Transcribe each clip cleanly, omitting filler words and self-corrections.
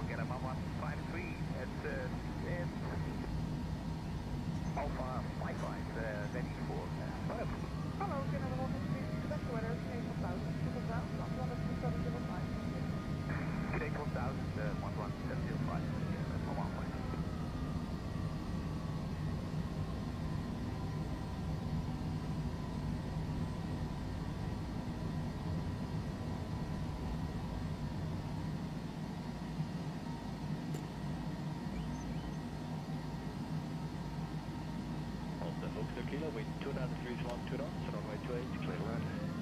get him, 153 at Alpha 55, ready for pilot. Hello, Canada 153, select weather, today 1000, triple ground, 11705. Today 1000, 11705, that's 115. Foxtrot Kilo, wind 293 long 2 knots, runway 28, clear land.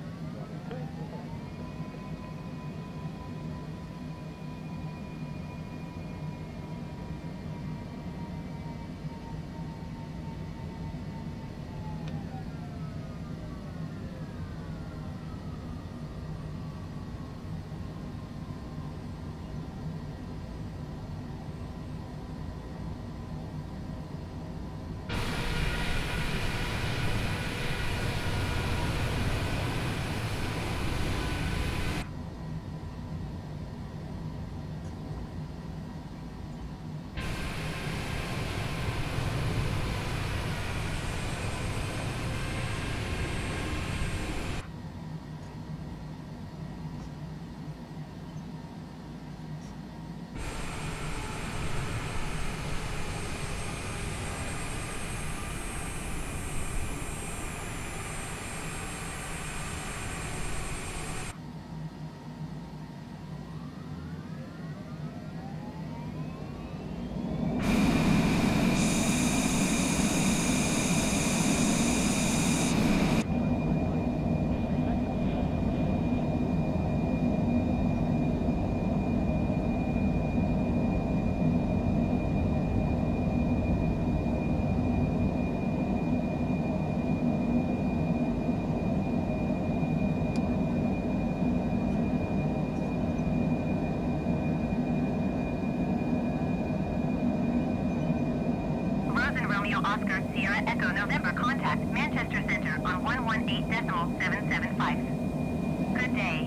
Oscar Sierra Echo November, contact Manchester Center on 118.775. Good day.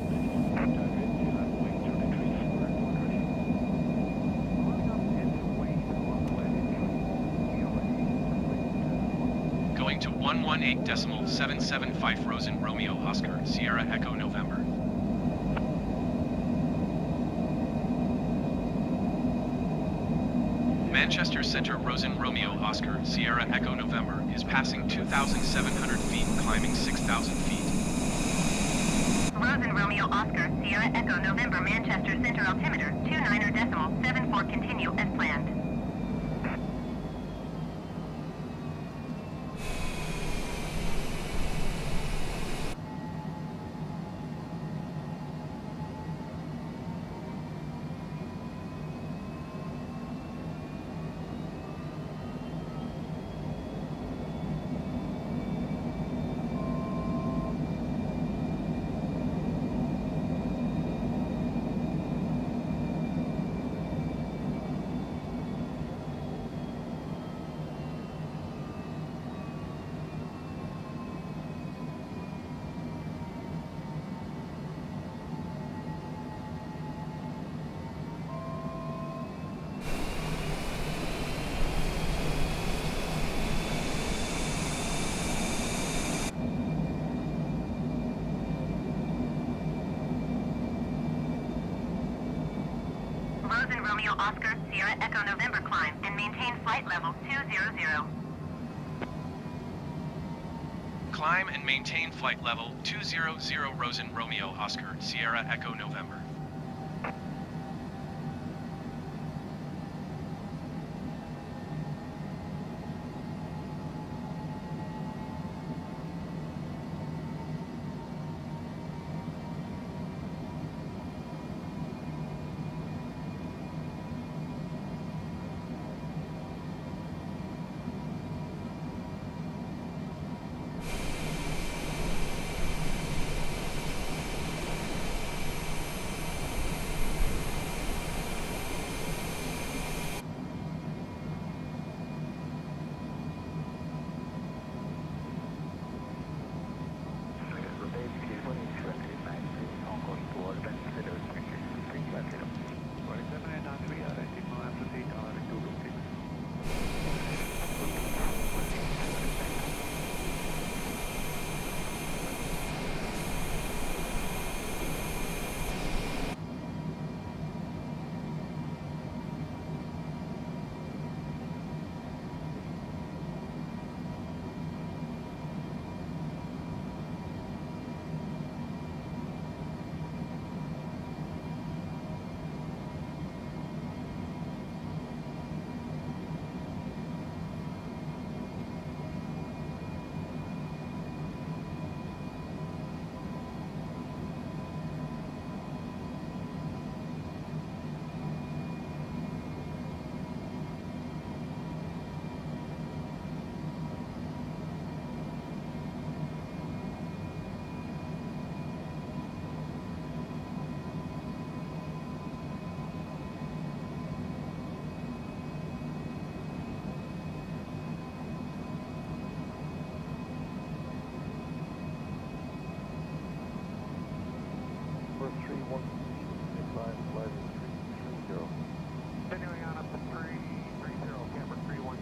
Going to 118.775 Rosen Romeo Oscar Sierra Echo November. Manchester Center Rosen Romeo Oscar Sierra Echo November is passing 2,700 feet, climbing 6,000 feet. Rosen Romeo Oscar Sierra Echo November Manchester Center altimeter 29.74 continue as planned. Rosen Romeo Oscar Sierra Echo November climb and maintain flight level 200. Climb and maintain flight level 200 Rosen Romeo Oscar Sierra Echo November. Continuing on up to 330, camera 31.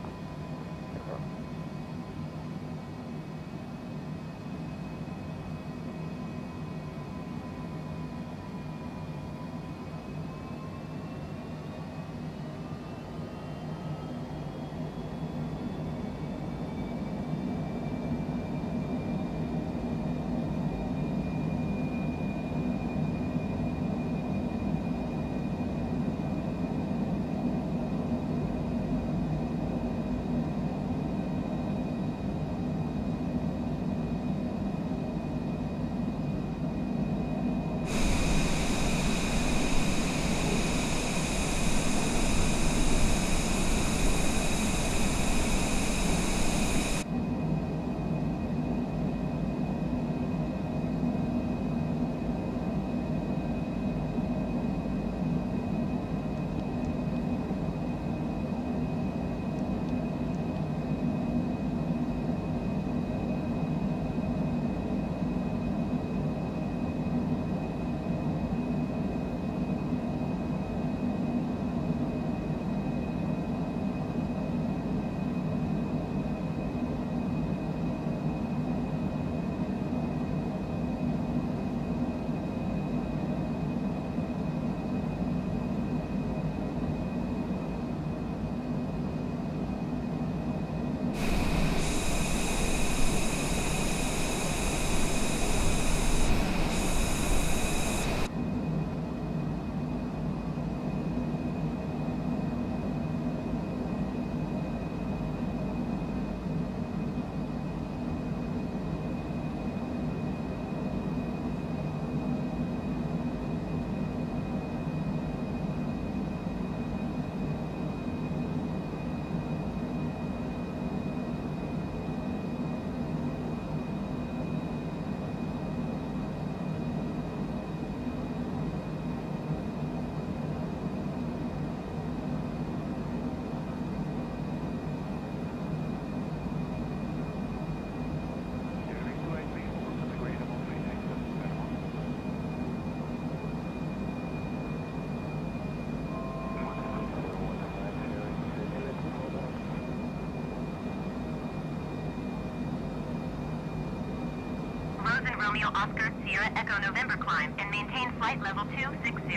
Rosen Romeo Oscar Sierra Echo November climb and maintain flight level 260.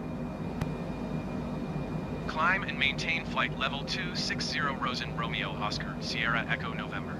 Climb and maintain flight level 260 Rosen Romeo Oscar Sierra Echo November.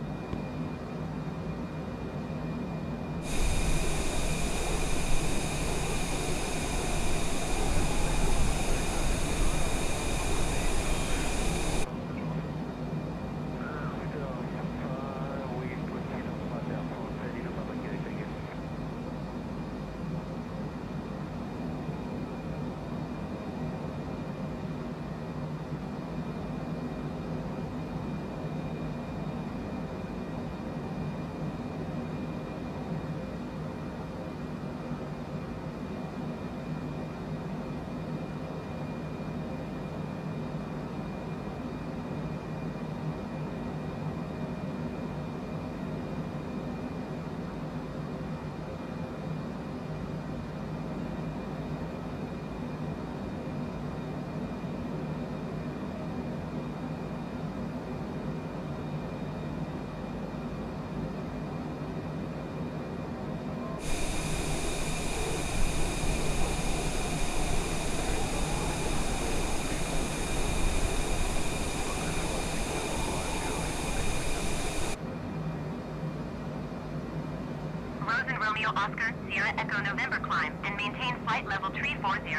Rosen Romeo Oscar Sierra Echo November climb and maintain flight level 340.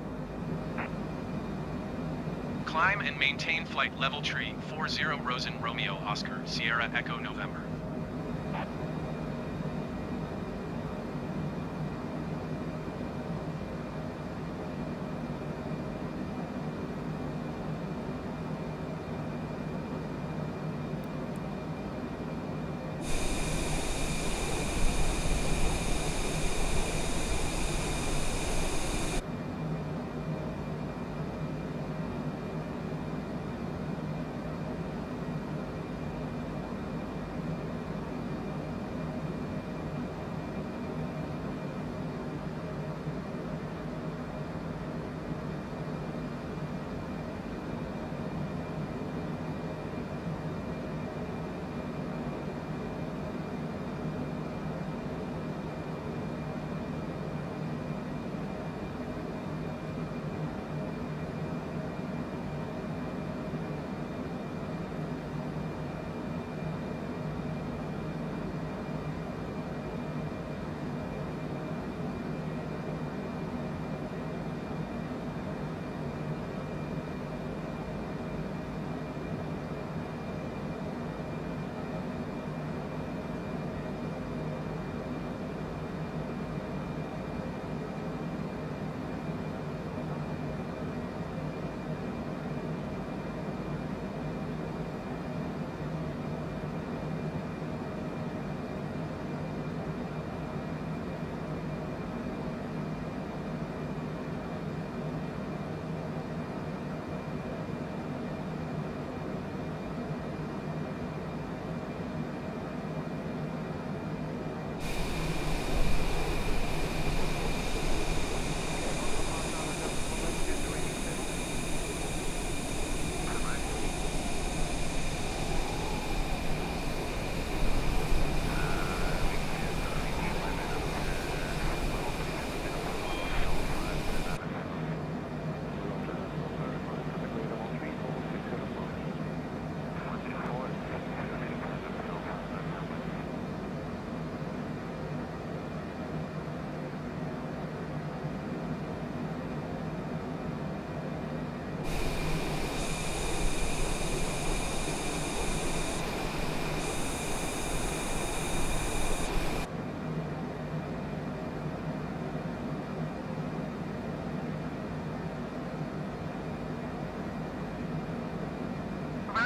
Climb and maintain flight level tree 40 Rosen Romeo Oscar Sierra Echo November.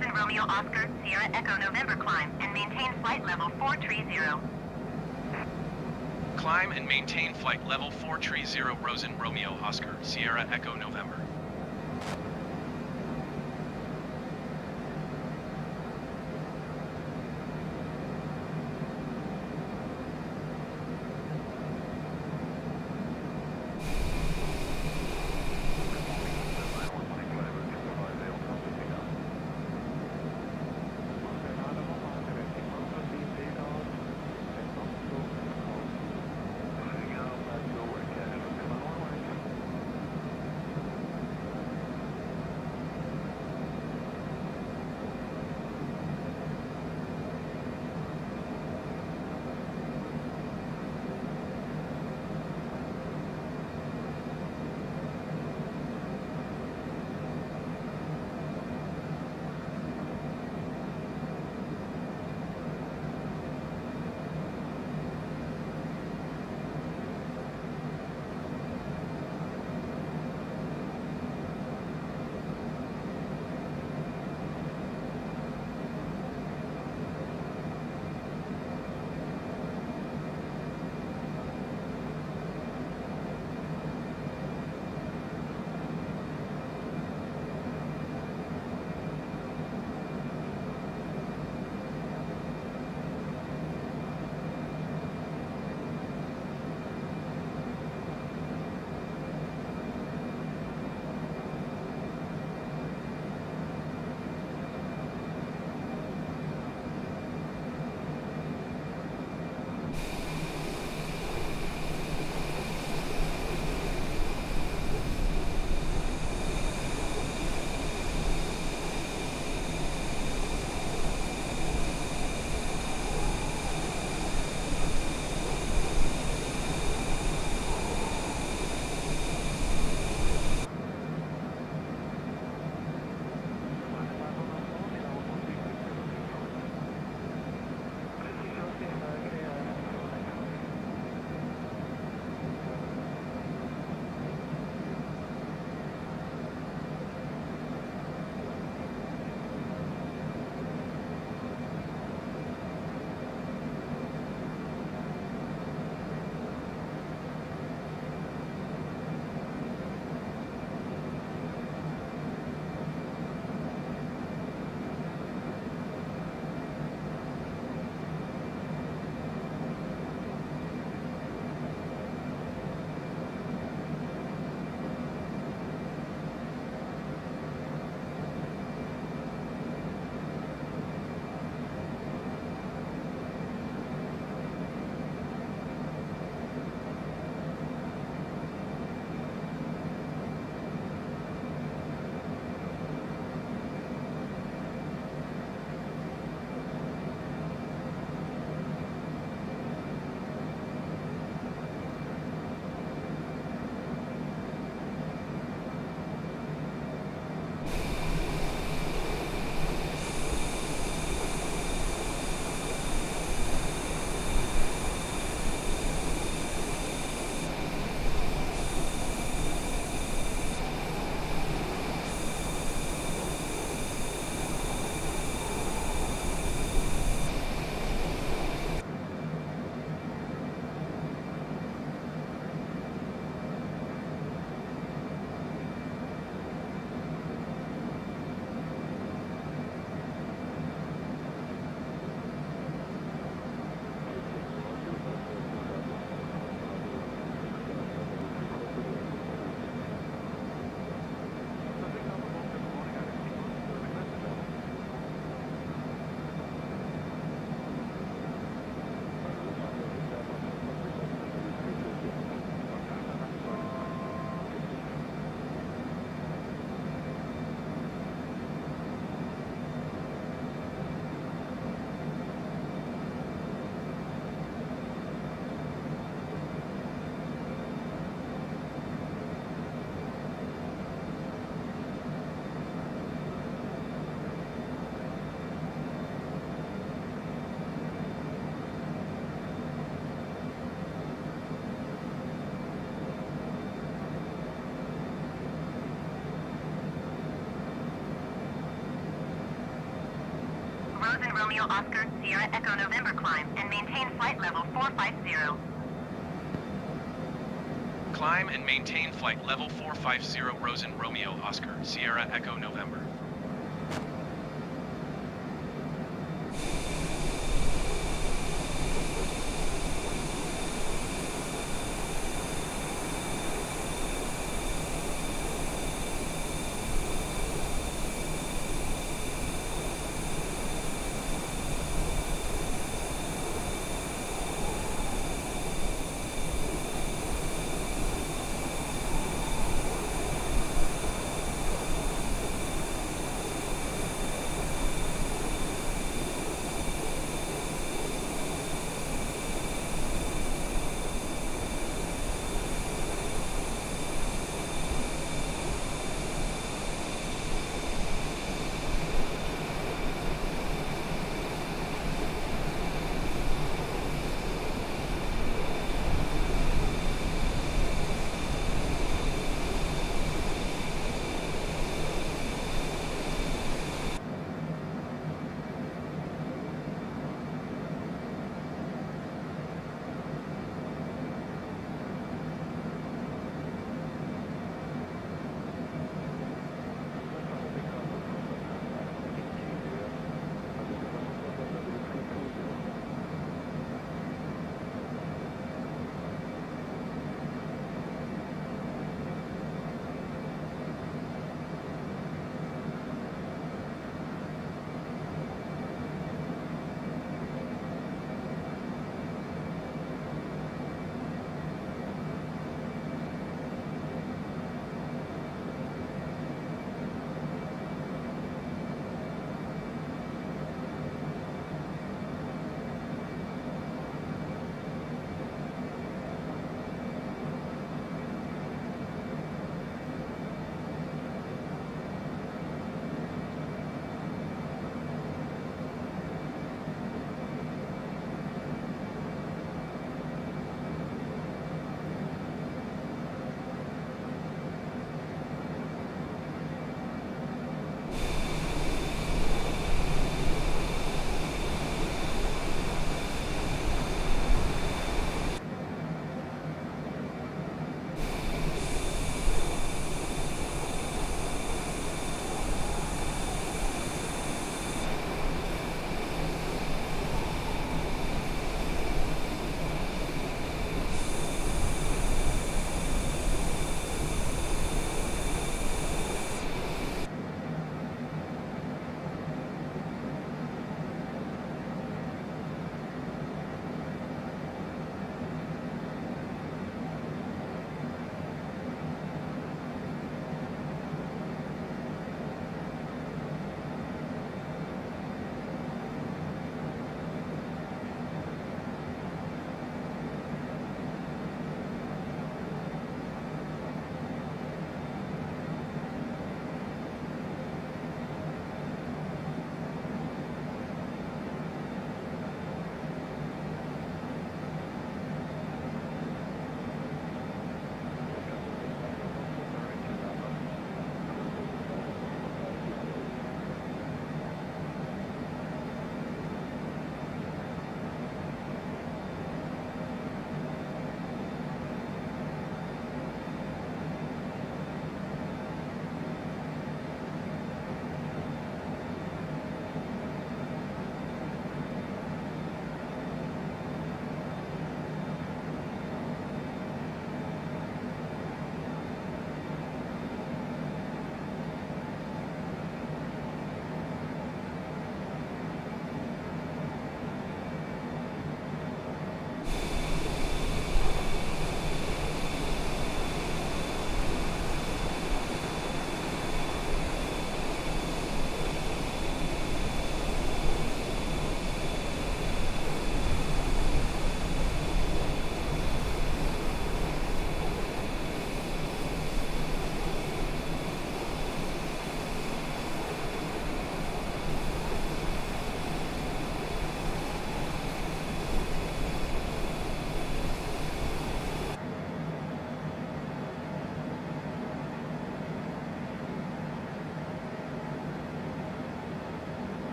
Rosen Romeo Oscar Sierra Echo November climb and maintain flight level 430. Climb and maintain flight level 430 Rosen Romeo Oscar Sierra Echo November. Romeo Oscar, Sierra Echo November climb and maintain flight level 450. Climb and maintain flight level 450 Rosen Romeo Oscar, Sierra Echo November.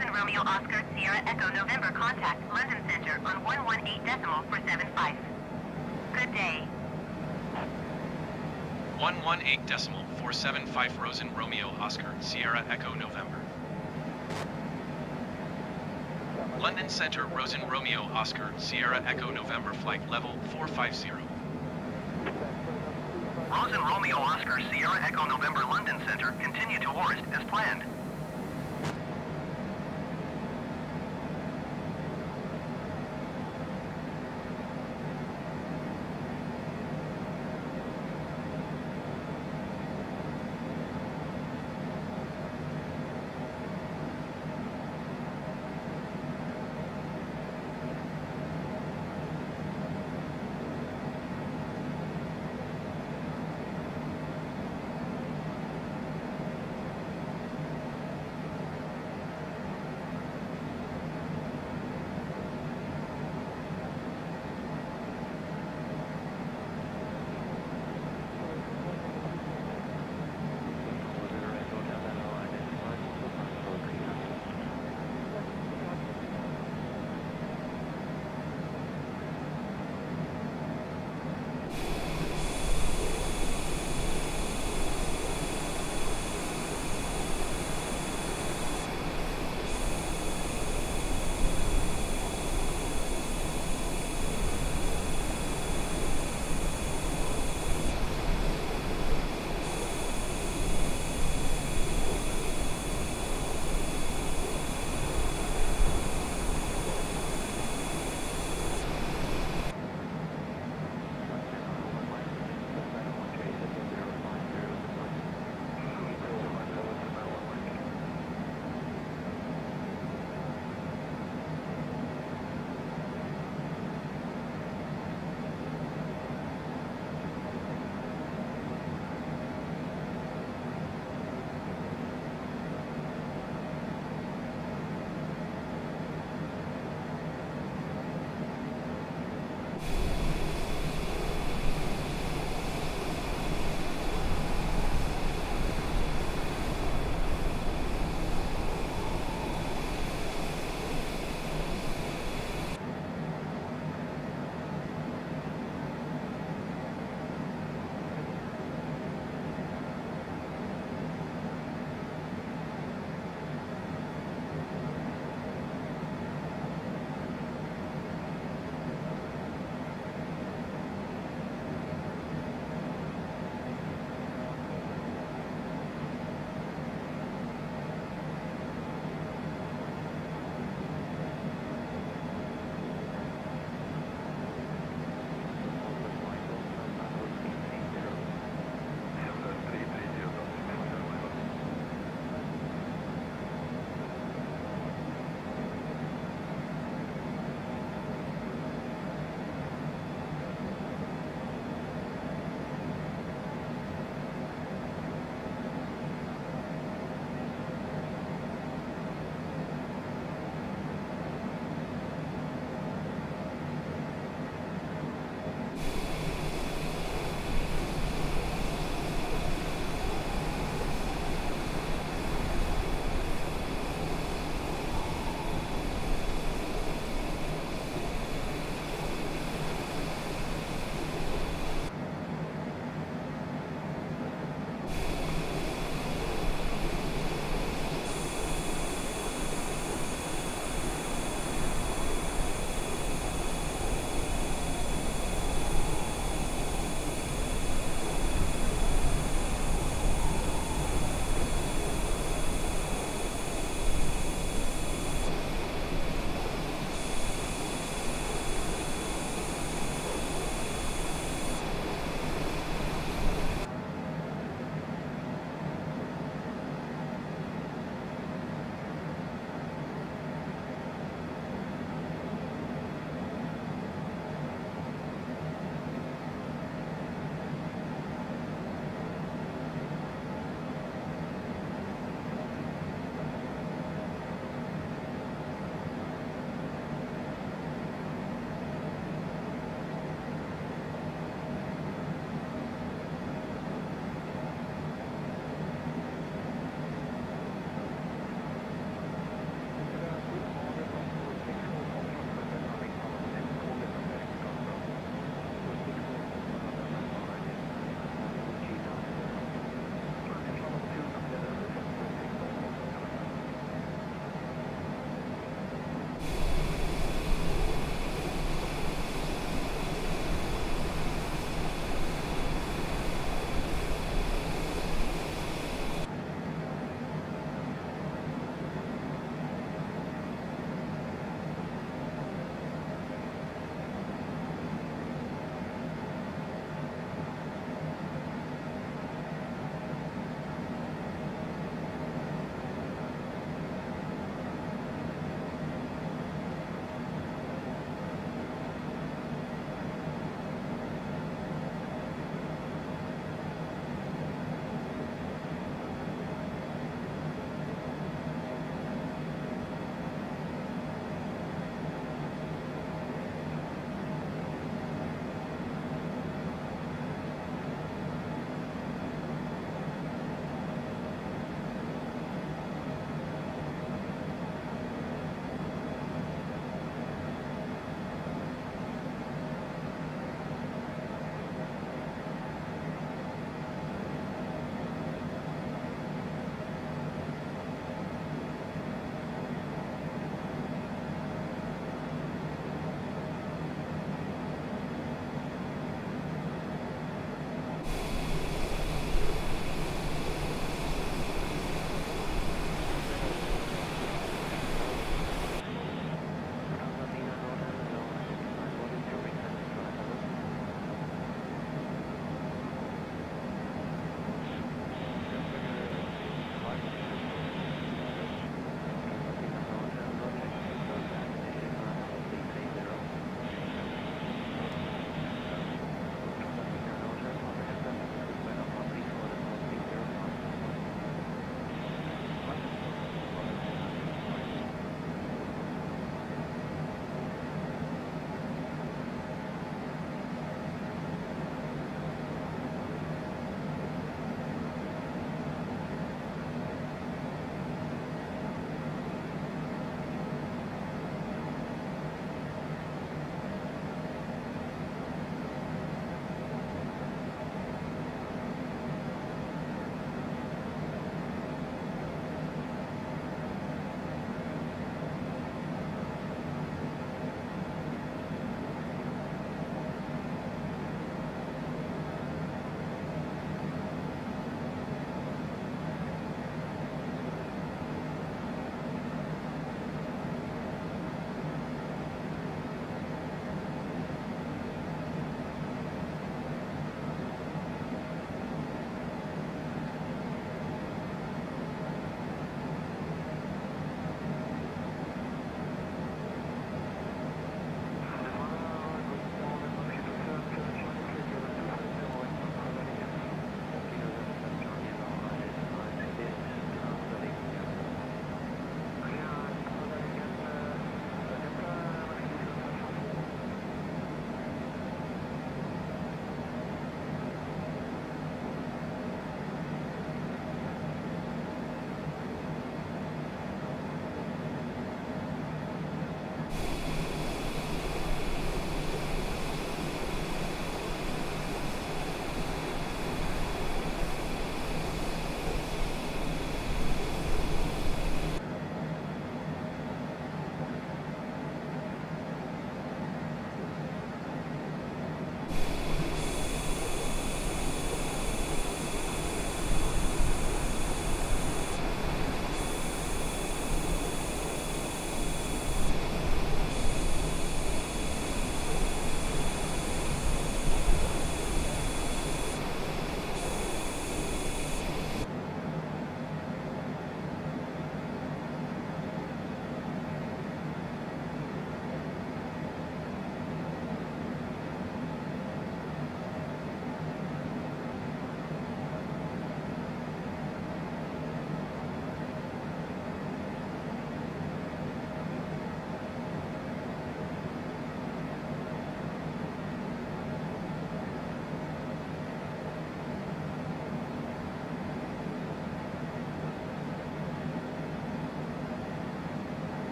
Rosen Romeo Oscar Sierra Echo November contact London Center on 118.475. Good day. 118.475 Rosen Romeo Oscar Sierra Echo November. London Center Rosen Romeo Oscar Sierra Echo November flight level 450. Rosen Romeo Oscar Sierra Echo November London Center, continue to Orist as planned.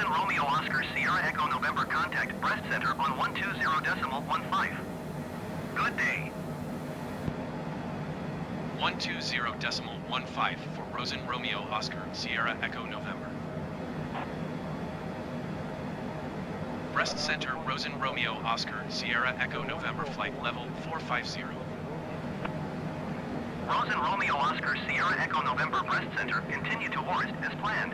Romeo Oscar Sierra Echo November contact breast center on 120.15. Good day. 120.15 for Rosen Romeo Oscar Sierra Echo November. Breast center Rosen Romeo Oscar Sierra Echo November flight level 450. Rosen Romeo Oscar Sierra Echo November breast center continue towards as planned.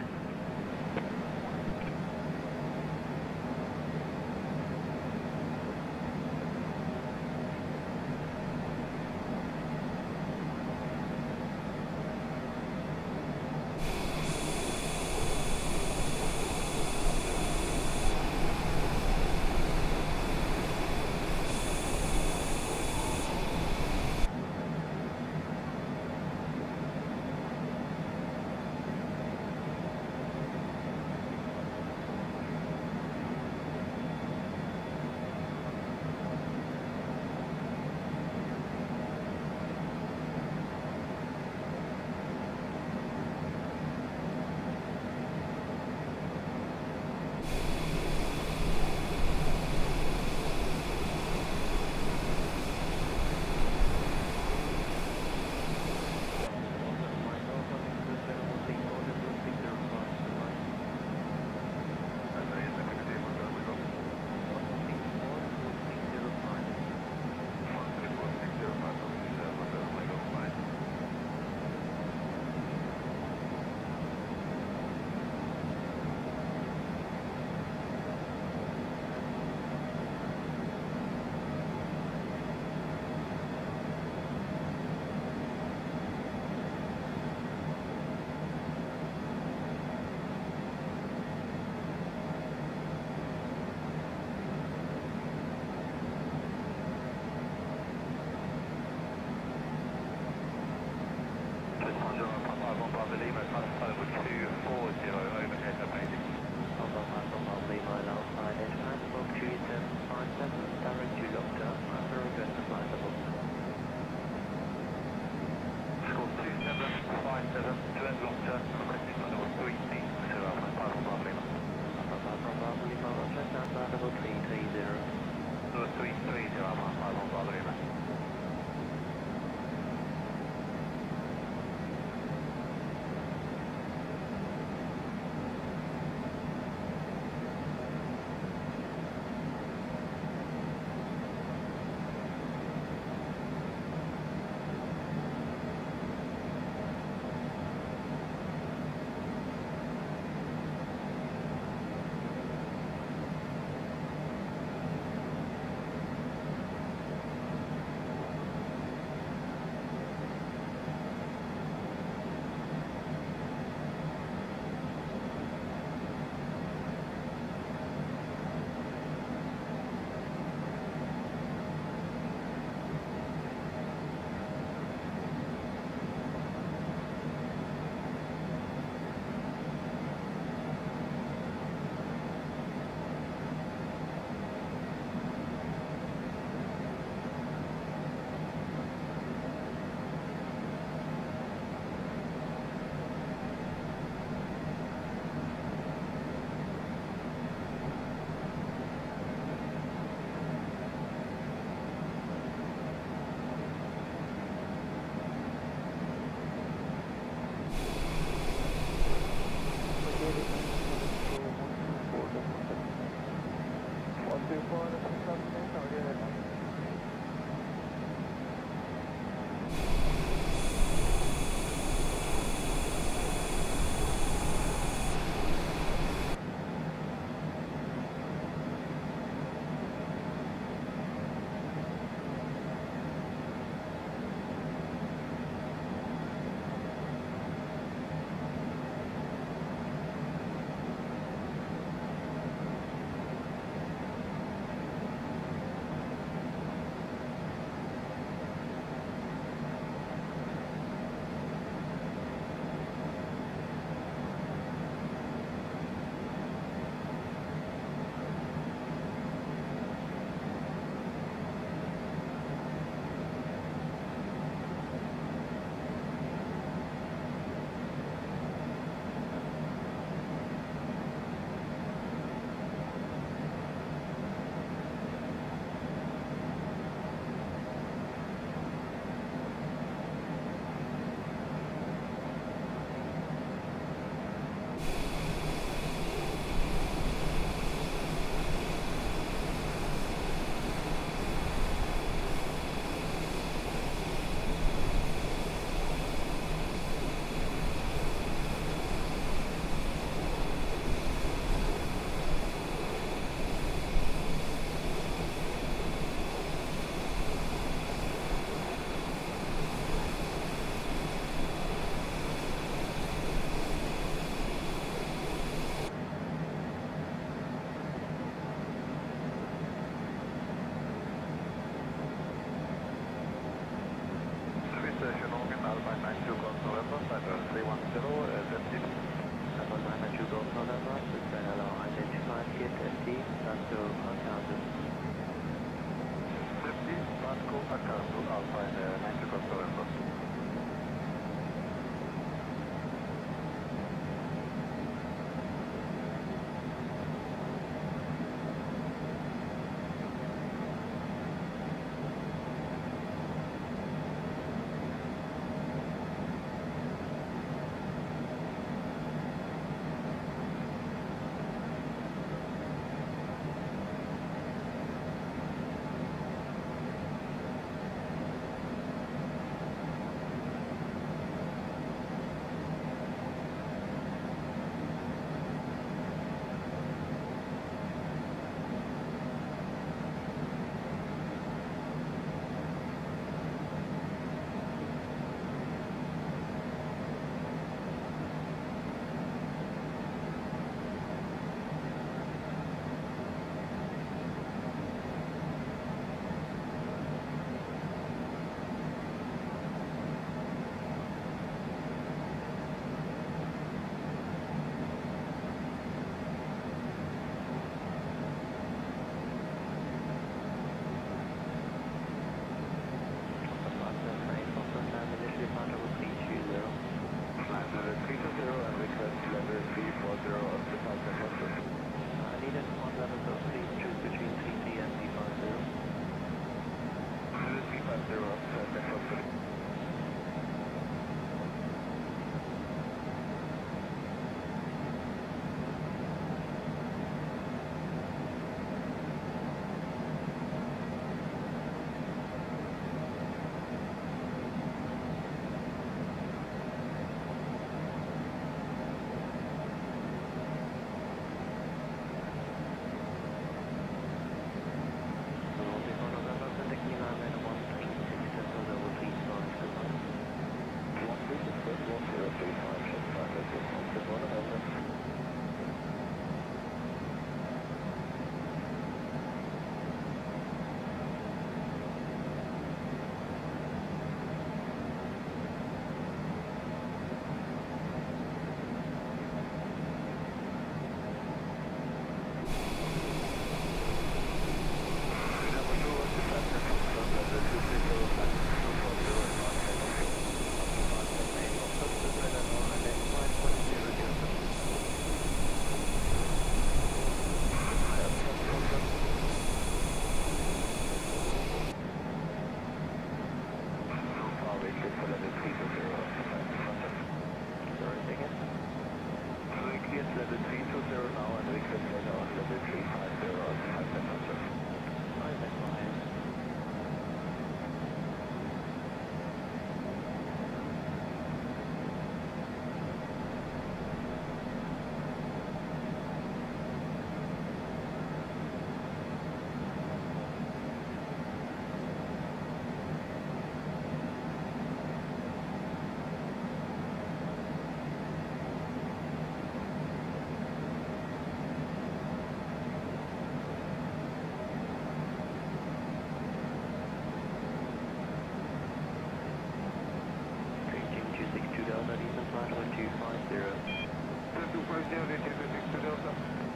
7250, Delta.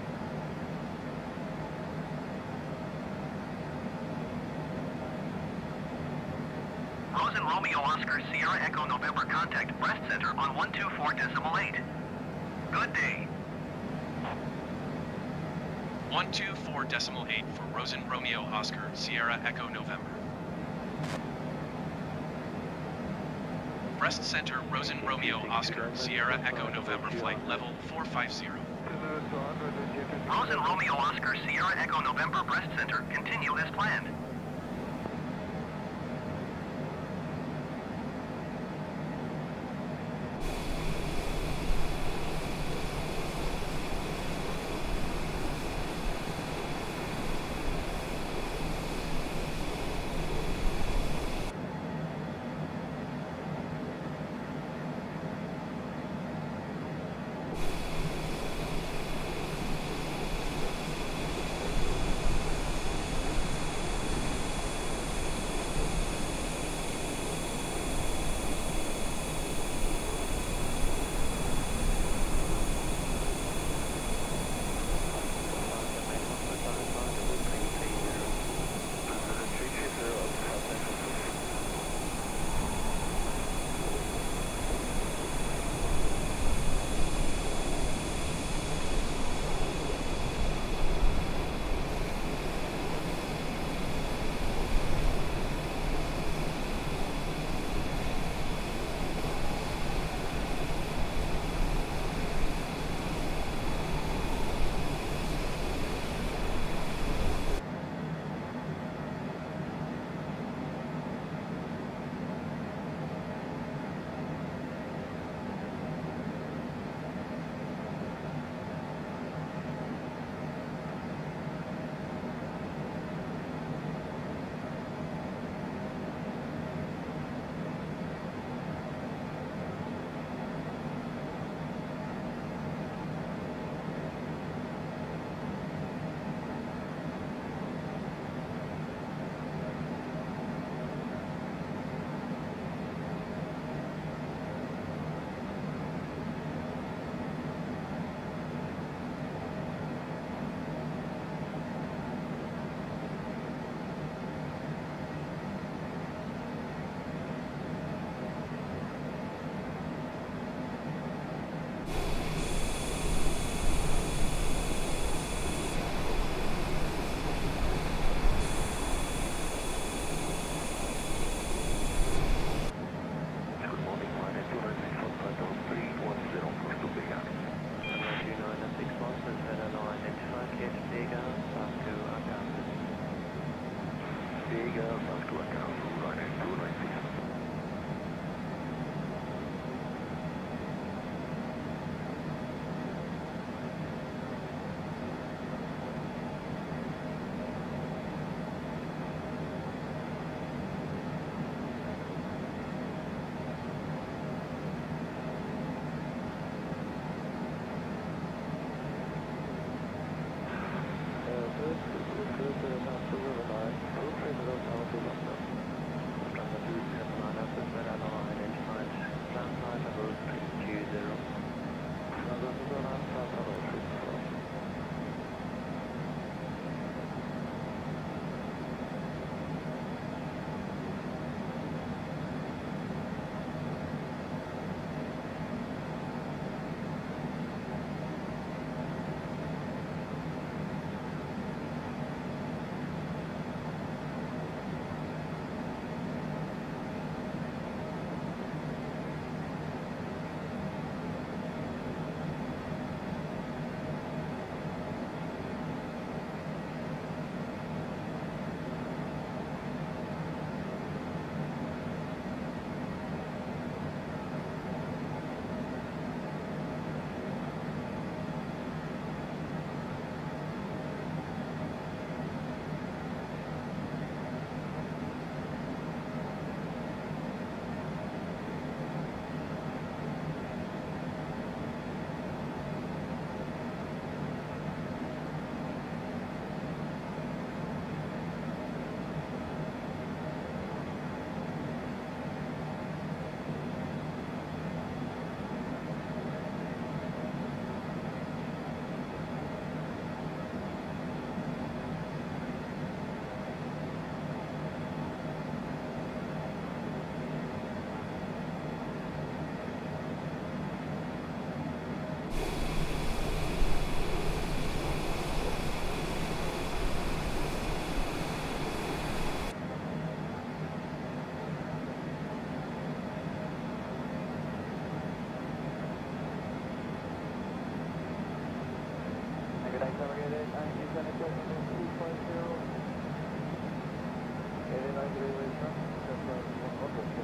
Rosen Romeo Oscar Sierra Echo November contact breast center on 124.8. Good day. 124.8 for Rosen Romeo Oscar Sierra Echo November. Breast Center Rosen Romeo Oscar Sierra Echo November flight level 450. Rosen Romeo Oscar Sierra Echo November breast center, continue as planned.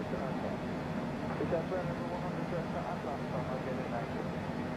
Delta Alpha. Is that brand number 100 Delta Atlanta again in action?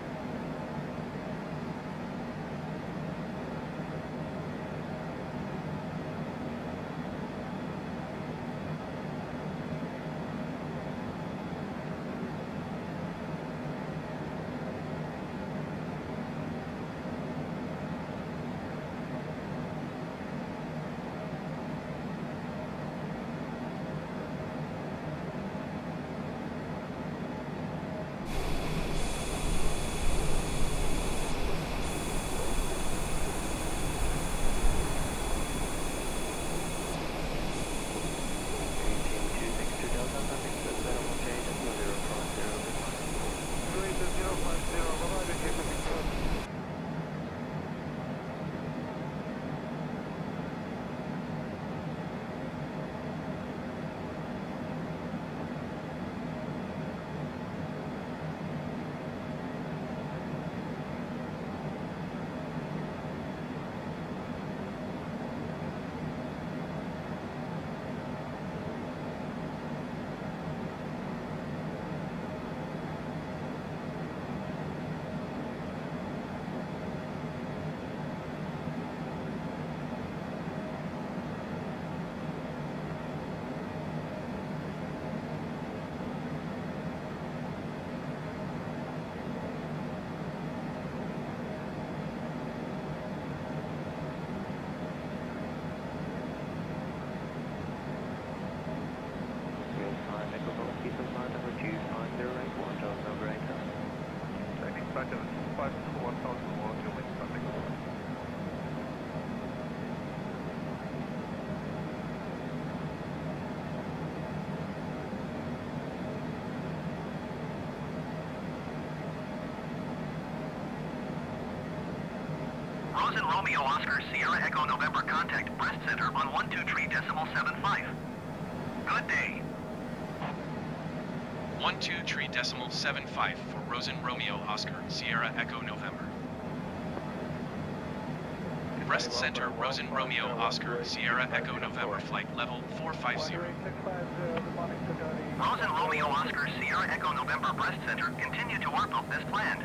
Rosen Romeo Oscar Sierra Echo November contact breast center on 123.75. Good day. 123.75 for Rosen Romeo Oscar Sierra Echo November. Breast center Rosen Romeo Oscar Sierra Echo November flight level 450. Rosen Romeo Oscar Sierra Echo November breast center continue to work as planned.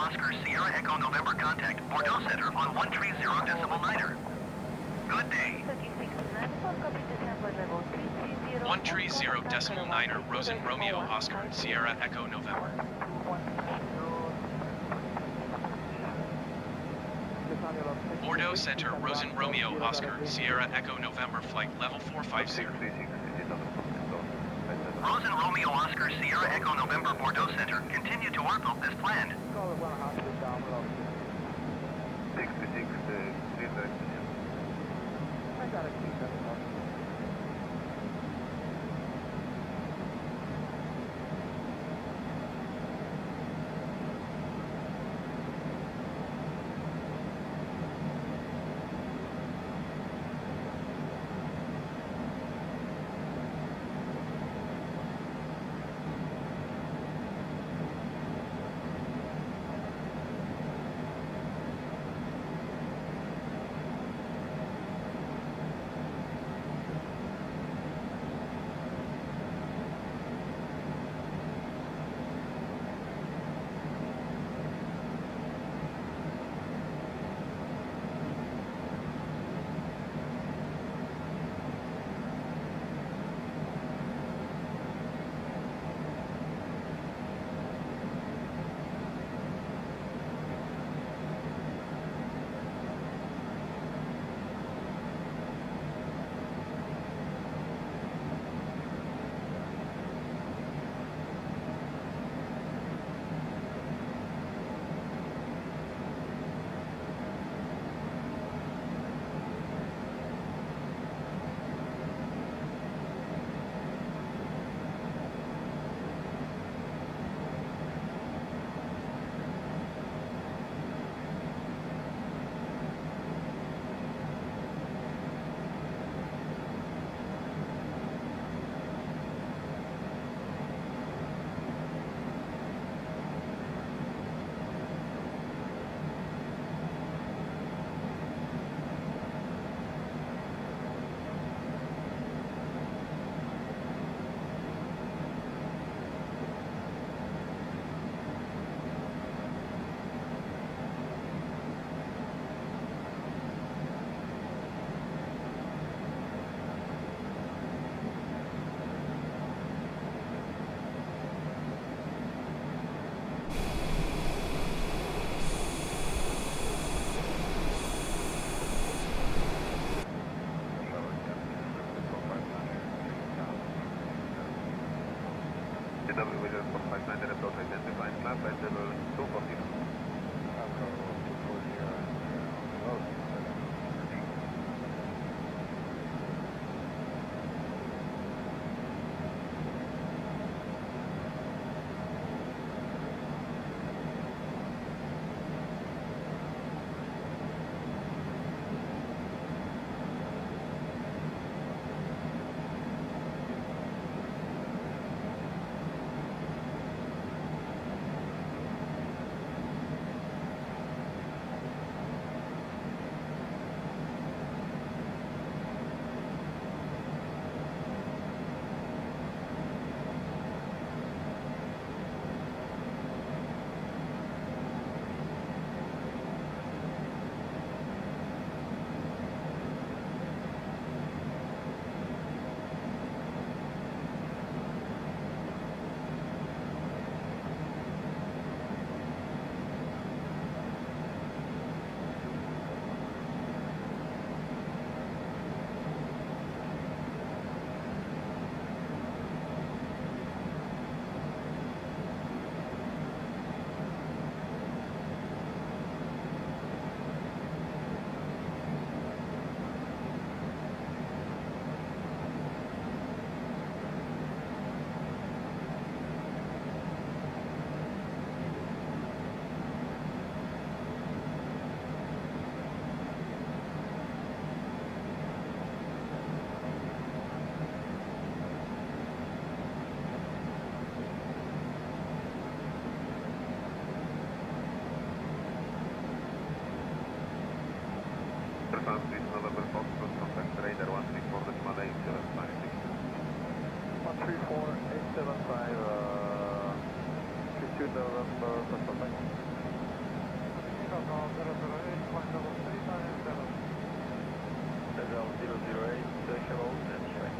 Oscar Sierra Echo November contact Bordeaux Center on 130.9er. Good day. 130.9er, Rosen Romeo Oscar, Sierra Echo November. Bordeaux Center, Rosen Romeo Oscar, Sierra Echo November, flight level 450. Rosen Romeo Oscar Sierra Echo November Bordeaux Center, continue to orbit as planned. Call it 1.5 down below. 66, clear direction. I got a key, that's all. 008, hello, that's right.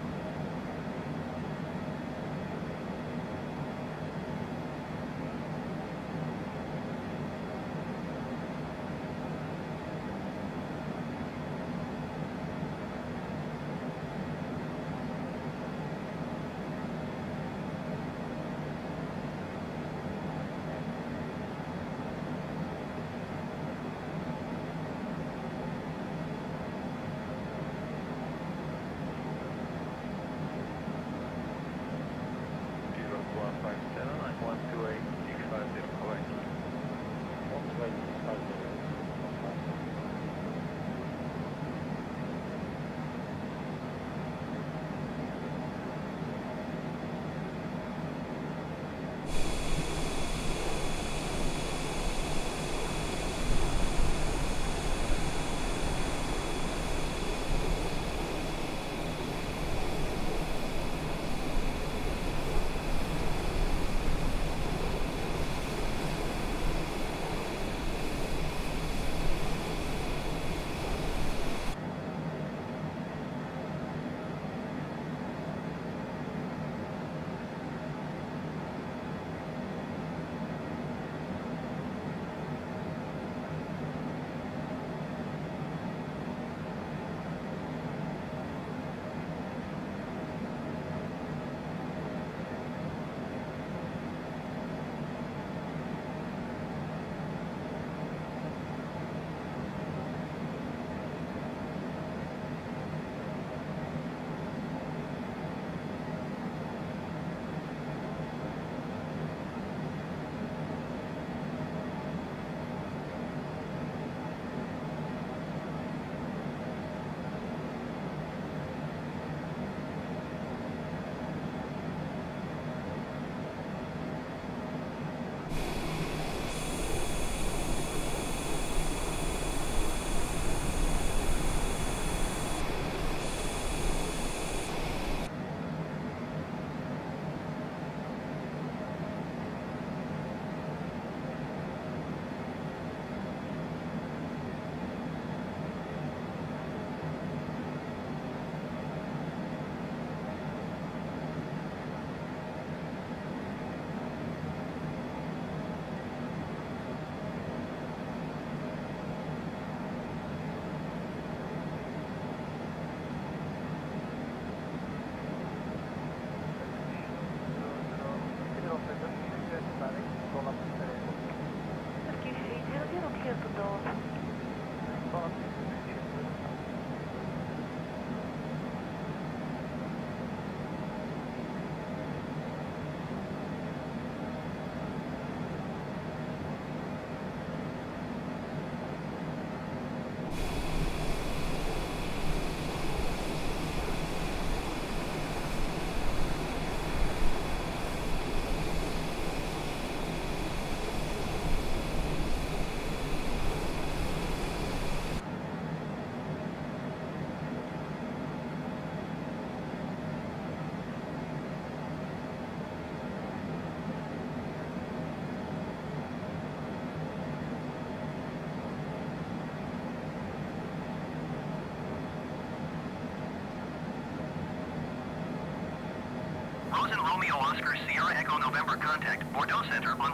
Rosen Romeo Oscar Sierra Echo November contact Bordeaux Center on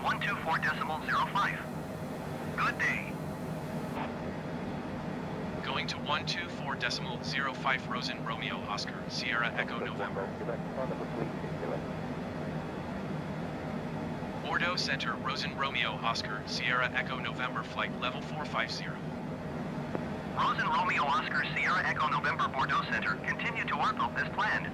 124.05. Good day. Going to 124.05 Rosen Romeo Oscar Sierra Echo November. Bordeaux Center Rosen Romeo Oscar Sierra Echo November flight level 450. Rosen Romeo Oscar Sierra Echo November Bordeaux Center. Continue to Orville as planned.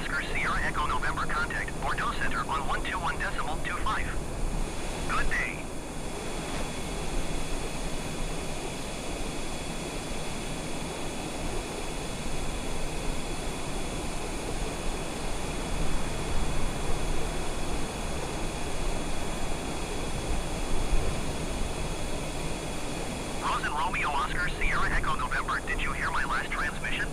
Oscar Sierra Echo November contact Bordeaux Center on 121.25. Good day. Rosen Romeo Oscar Sierra Echo November, did you hear my last transmission?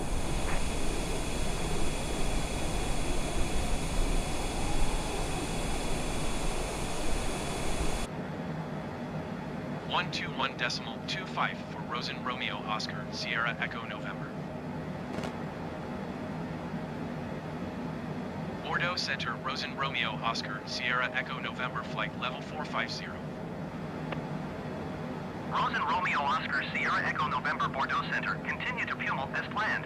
.25 for Rosen Romeo Oscar Sierra Echo November. Bordeaux Center Rosen Romeo Oscar Sierra Echo November flight level 450. Rosen Romeo Oscar Sierra Echo November Bordeaux Center, continue to Pumel as planned.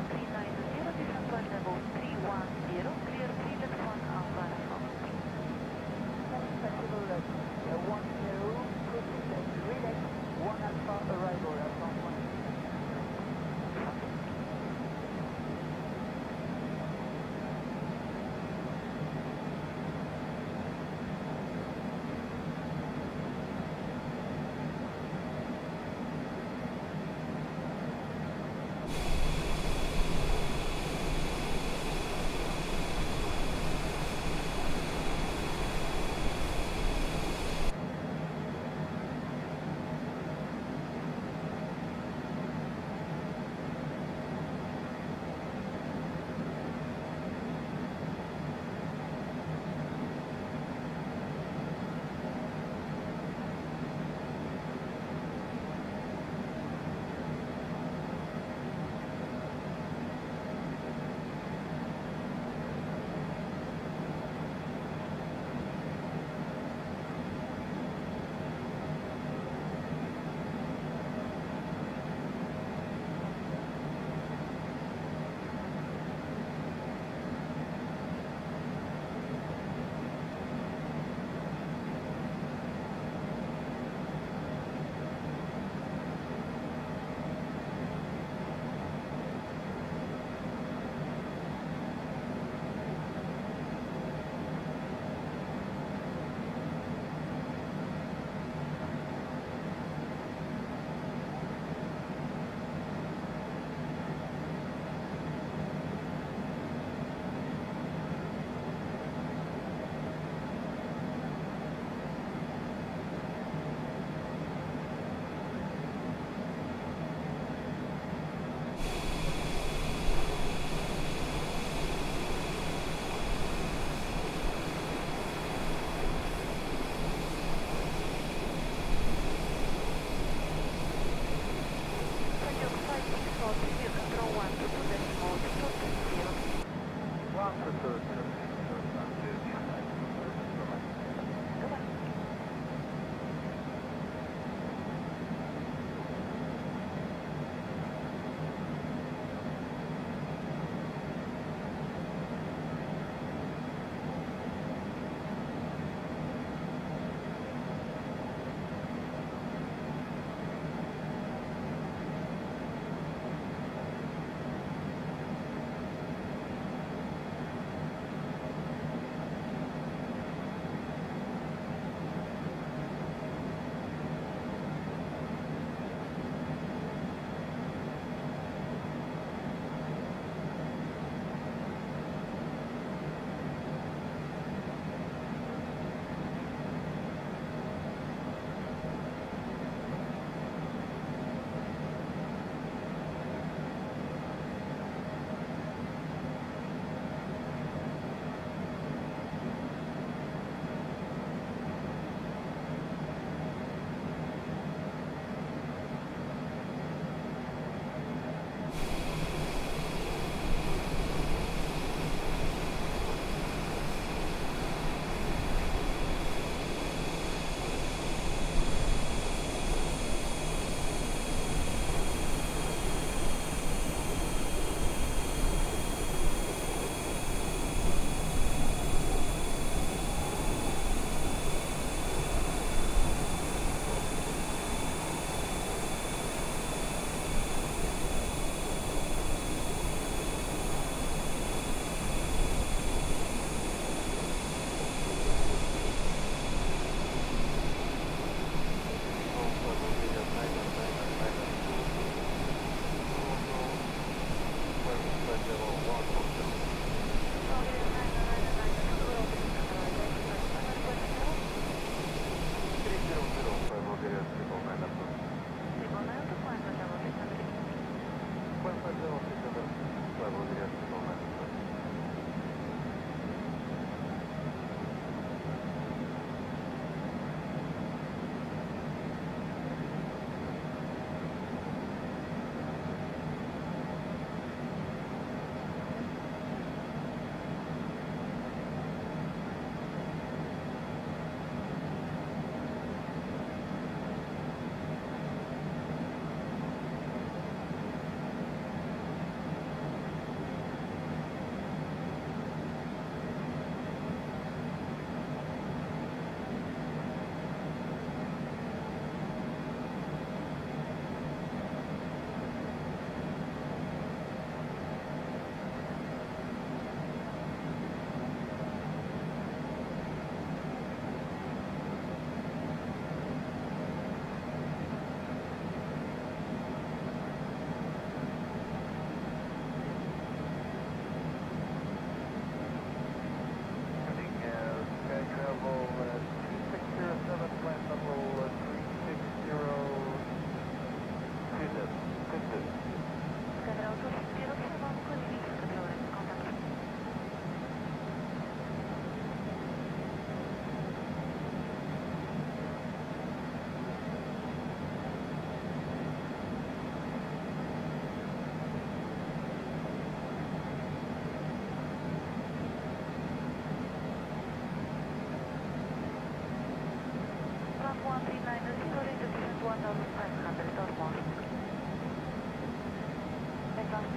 390, descent flight level 310, clear 3 left 1 Alpha Alpha. Flexible left, 10, proceed left, relay, 1 Alpha arrival, Alpha 1.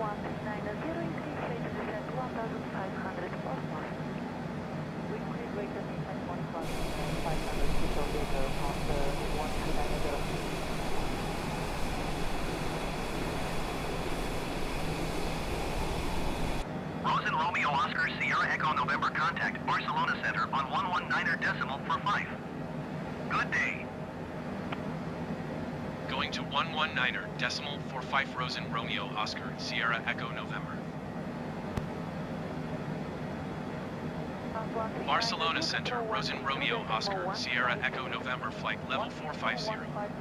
190, increase rate to descent 1,500 north. We increase rate to descent 1,500 feet over after 1290. Rosen Romeo Oscar Sierra Echo November contact Barcelona Center on 119er decimal for 5. Good day. Going to 119er decimal 45 Rosen Romeo Oscar Sierra Echo November. Barcelona Center Rosen Romeo Oscar Sierra Echo November flight level 450.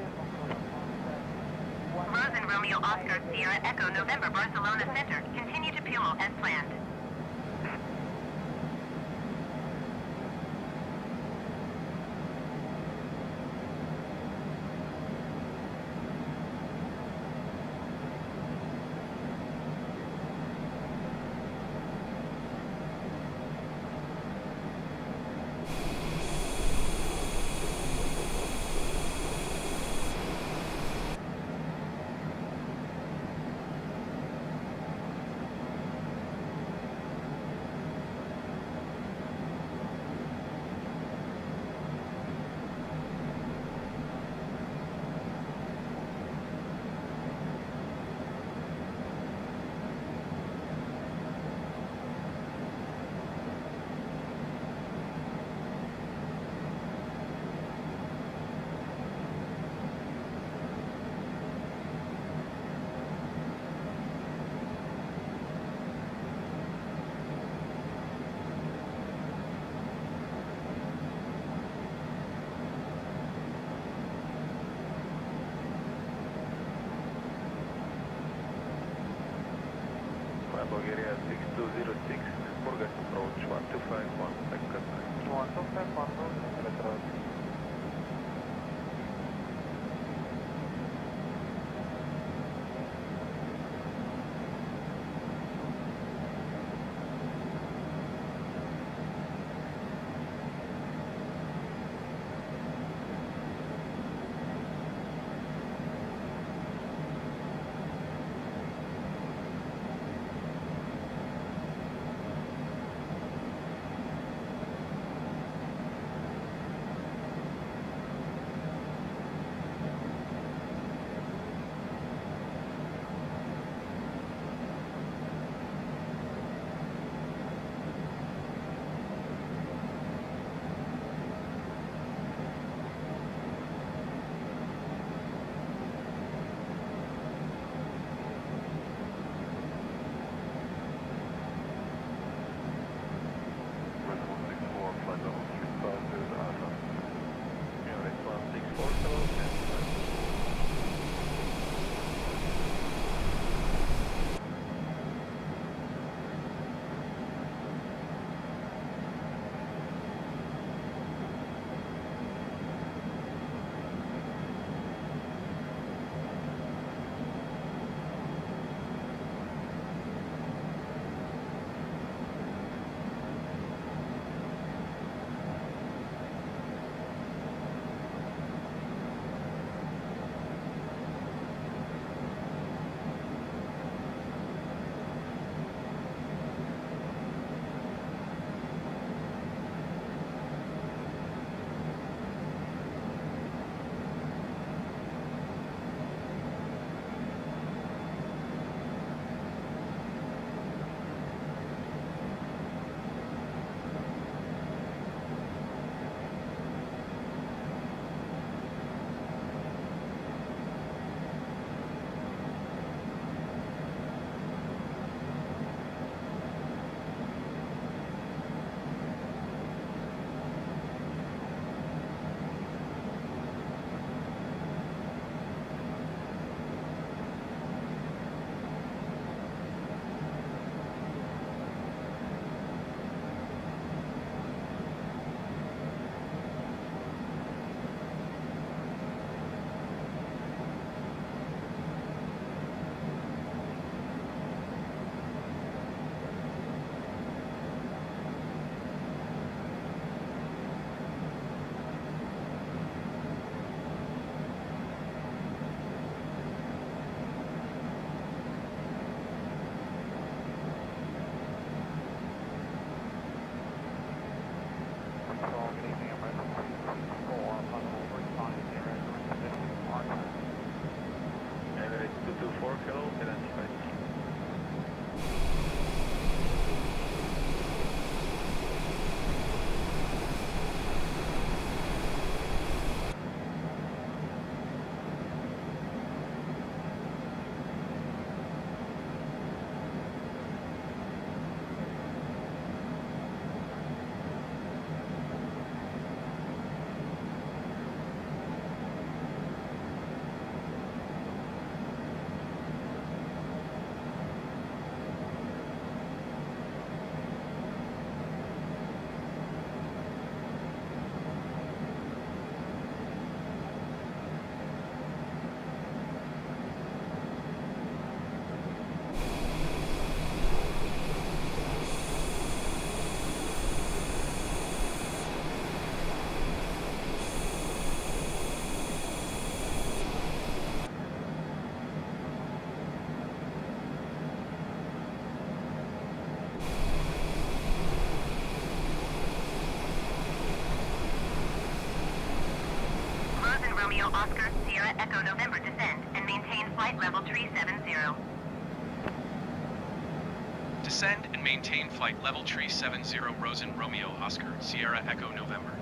Rosen Romeo Oscar Sierra Echo November Barcelona Center. Continue to fuel as planned. Bulgaria 6206, Burgas approach 1251, back contact. 1251, Oscar, Sierra Echo November descend and maintain flight level 370. Descend and maintain flight level 370 Rosen Romeo Oscar, Sierra Echo November.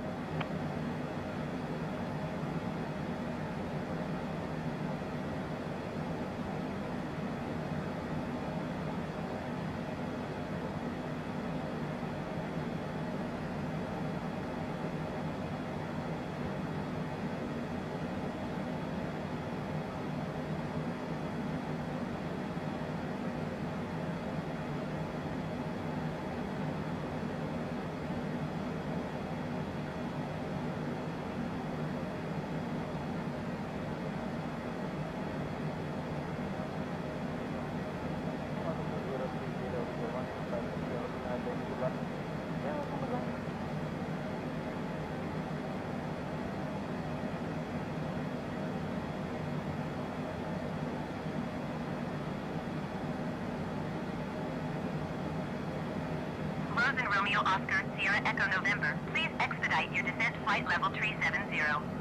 Rosen Romeo Oscar, Sierra Echo November, please expedite your descent flight level 370.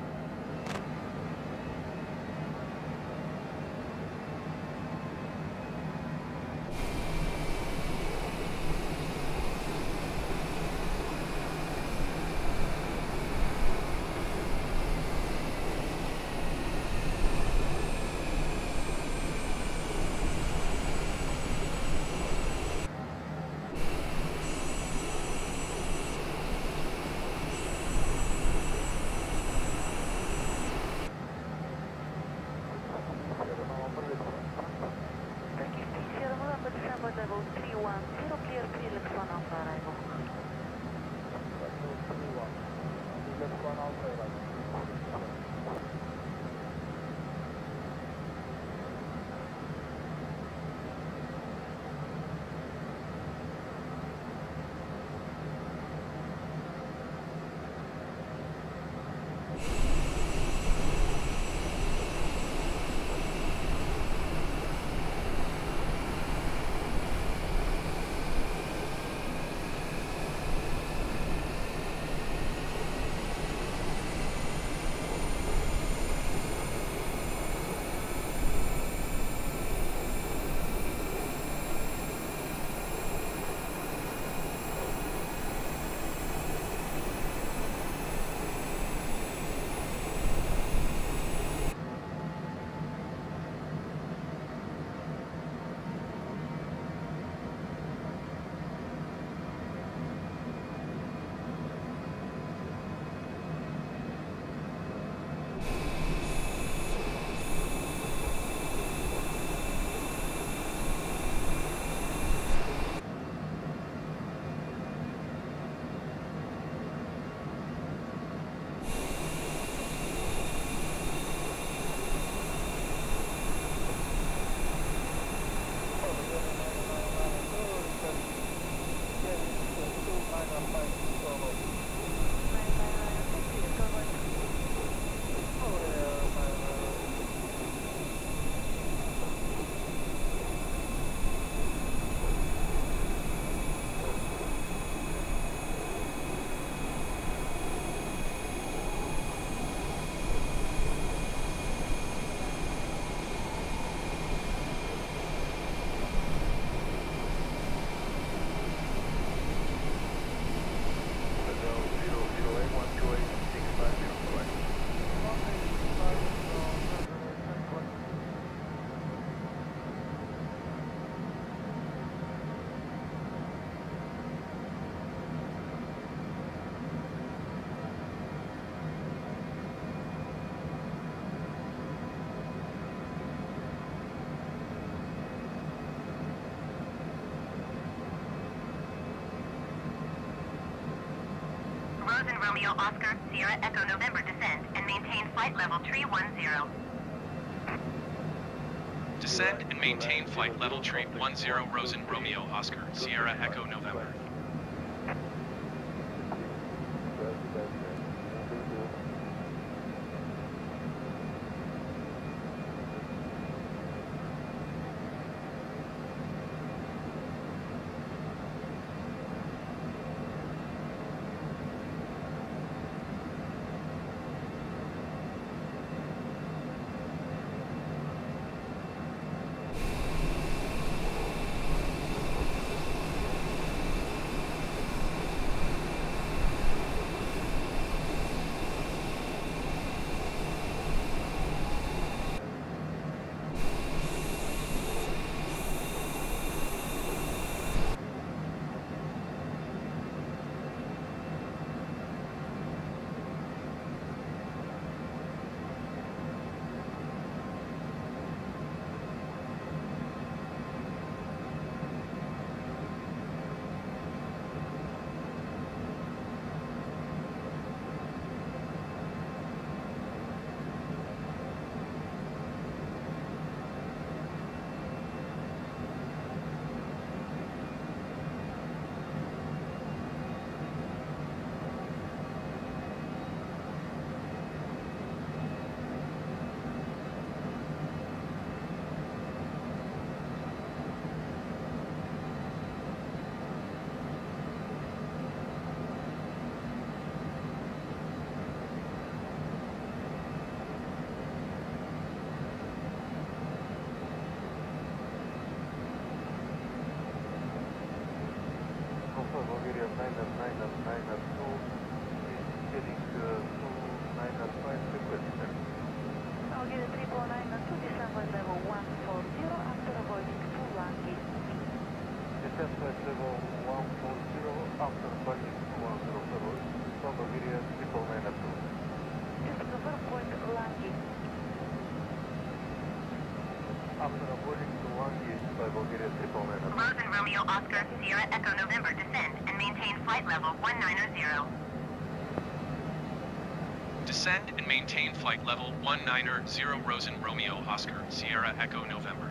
Sierra November, December level 310, clear Felix 1 Alpha arrival. Rosen Romeo Oscar, Sierra Echo November descend and maintain flight level 310. Descend and maintain flight level 310 Rosen Romeo Oscar, Sierra Echo November. Bulgaria 992 is heading to 905 request center. Bulgaria 992, descend flight level 140 after avoiding full landing. Descend flight level 140 after parking 100 from Bulgaria 992. Just to confirm point landing. After avoiding to 1 gate by Bulgaria 992. Rosen Romeo Oscar Sierra Echo November descend and maintain flight level 190. Descend and maintain flight level 190 Rosen Romeo Oscar Sierra Echo November.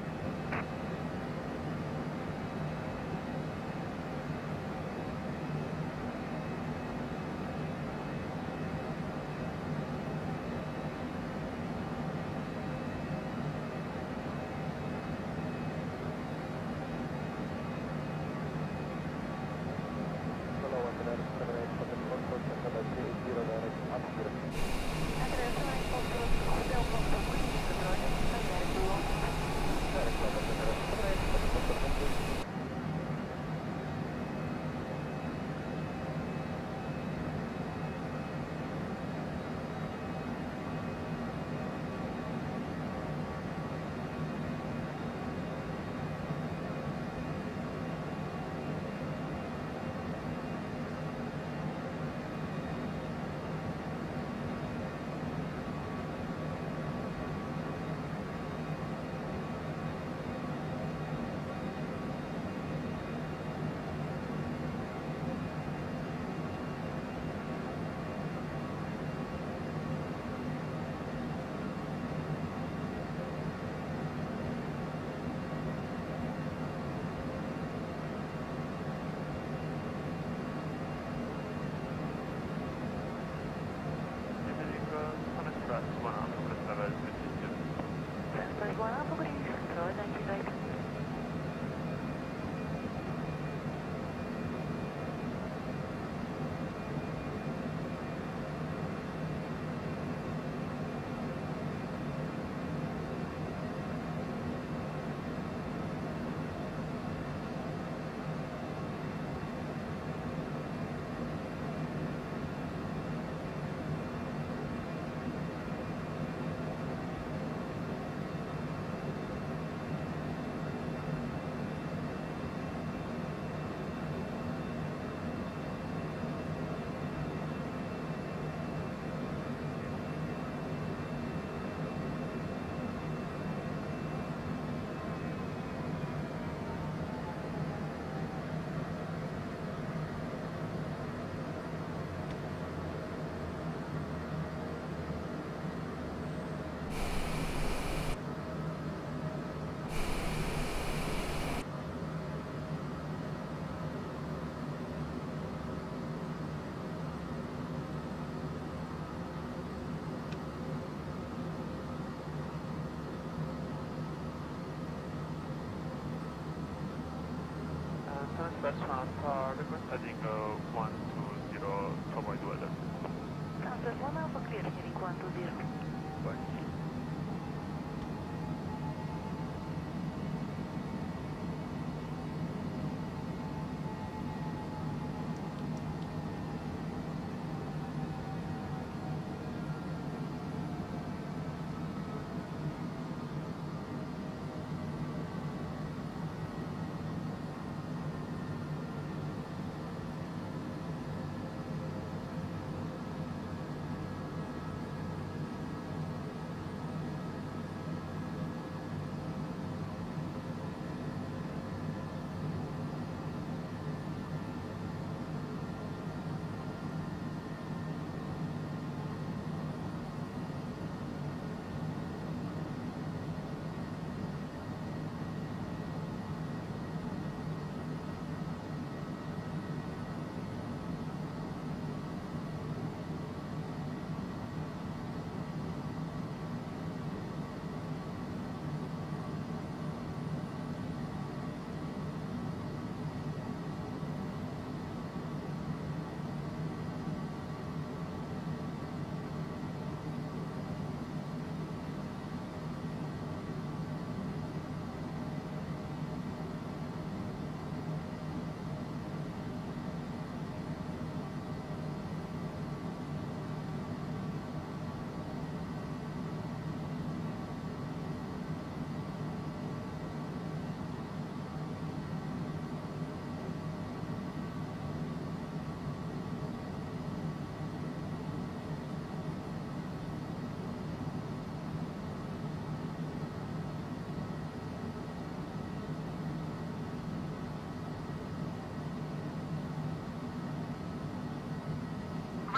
request heading 120 to avoid weather. Southwest 1 Alpha clear, heading 120. Bye.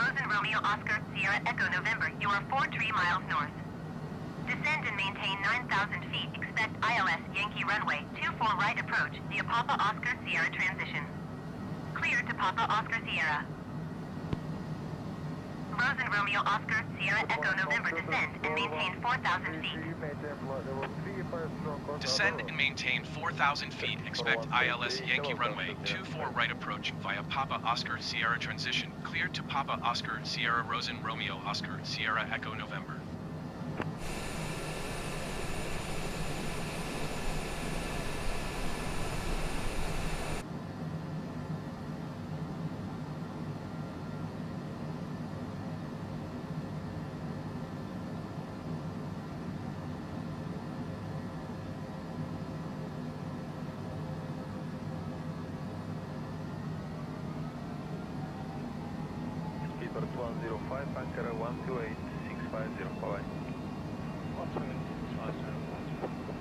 Rosen Romeo Oscar Sierra Echo November, you are 43 miles north. Descend and maintain 9,000 feet. Expect ILS Yankee Runway 24 right approach via Papa Oscar Sierra transition. Clear to Papa Oscar Sierra. Rosen Romeo Oscar Sierra Echo November, descend and maintain 4,000 feet. Descend and maintain 4,000 feet. Expect ILS Yankee Runway 24 right approach via Papa Oscar Sierra transition. Clear to Papa Oscar Sierra Rosen Romeo Oscar Sierra Echo November. Speedbird 105, anchor 128650, bye-bye. 128,650.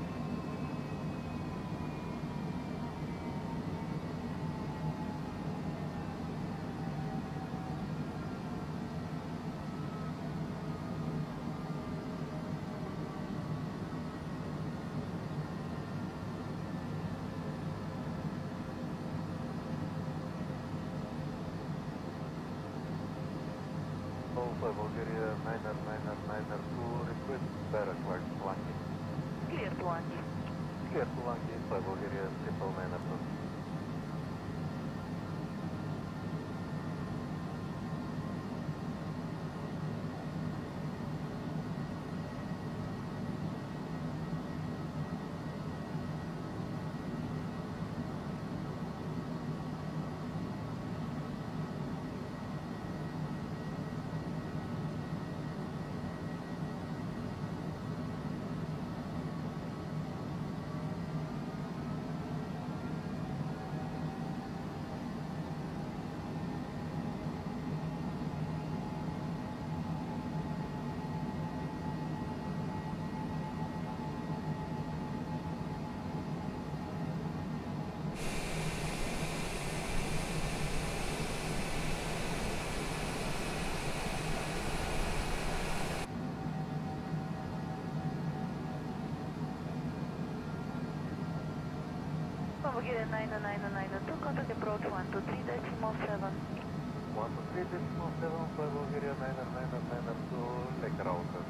Bulgaria 99992, request Paraguay landing. Clear to landing. Clear to landing, Fly Bulgaria 99992. Bulgaria 99992, contact approach 123.7. 123.7, Fly Bulgaria 99992, lake router.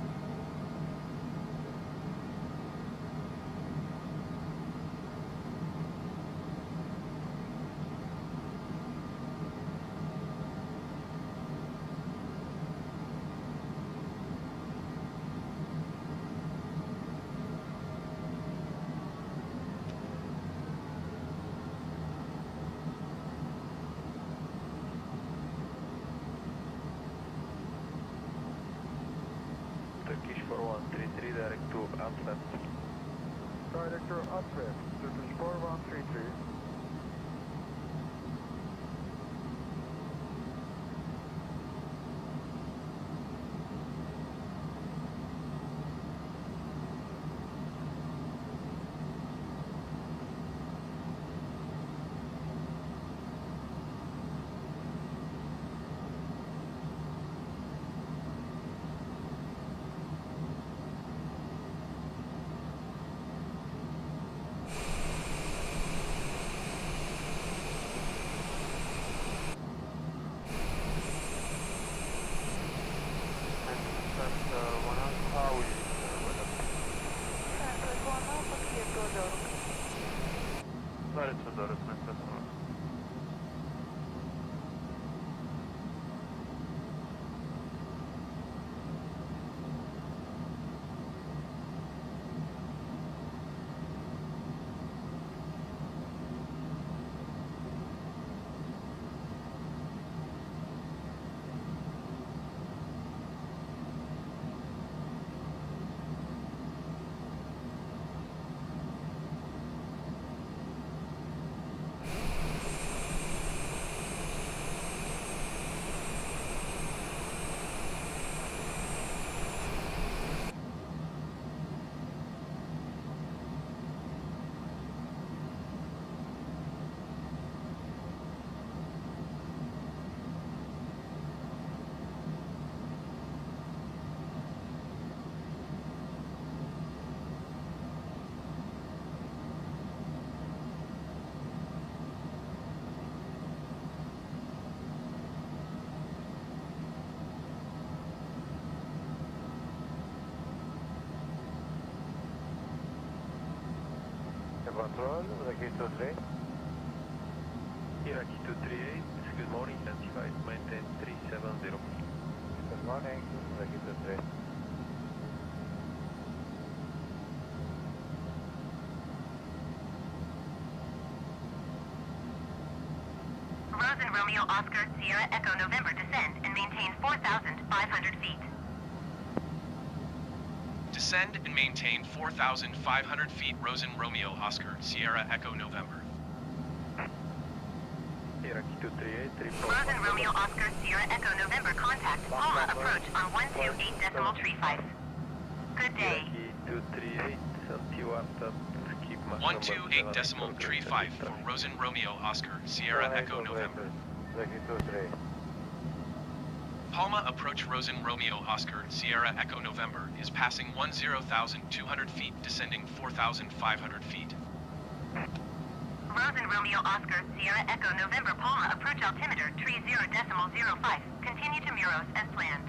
Turkish 4133, direct to Antwerp. Direct to Antwerp, Turkish 4133. control, Iraqi 23. Iraqi 238, good morning, identified, maintain 370. Good morning, Iraqi 23. Rosen Romeo Oscar Sierra Echo November descend and maintain 4,500 feet. Descend and maintain 4,500 feet Rosen Romeo Oscar Sierra Echo November. Iraqi 238, Rosen Romeo Oscar Sierra Echo November contact Palma approach on 128.35. Good day. Iraqi 238, until after, keep my 128.35 for Rosen Romeo Oscar Sierra Echo November. Iraqi 23. Palma approach Rosen Romeo Oscar Sierra Echo November is passing 10,200 feet, descending 4,500 feet. Rosen Romeo Oscar Sierra Echo November Palma approach altimeter 30.05. Continue to Muros as planned.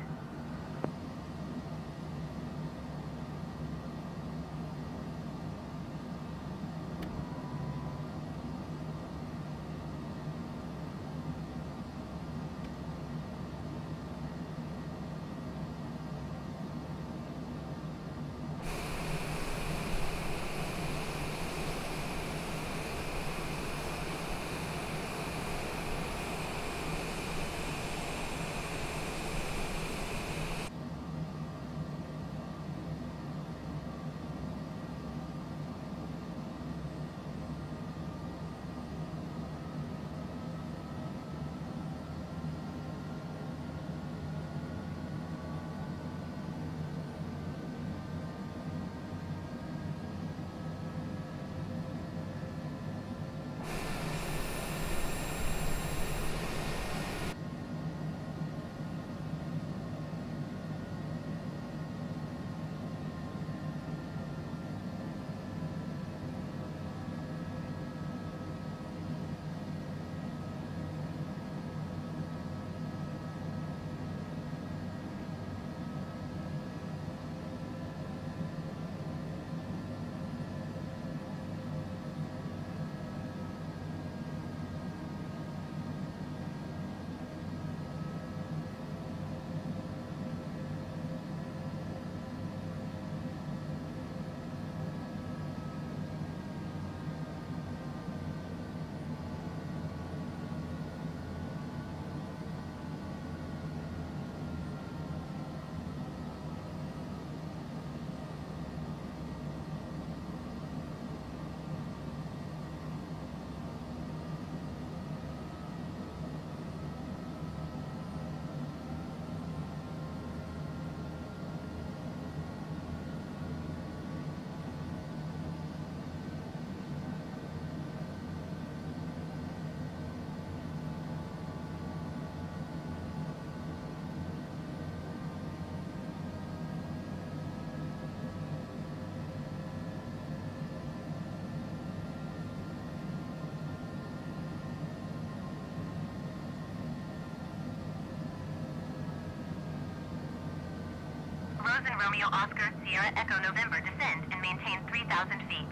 Rosen Romeo Oscar Sierra Echo November descend and maintain 3,000 feet.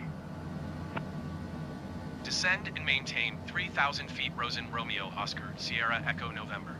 Descend and maintain 3,000 feet Rosen Romeo Oscar Sierra Echo November.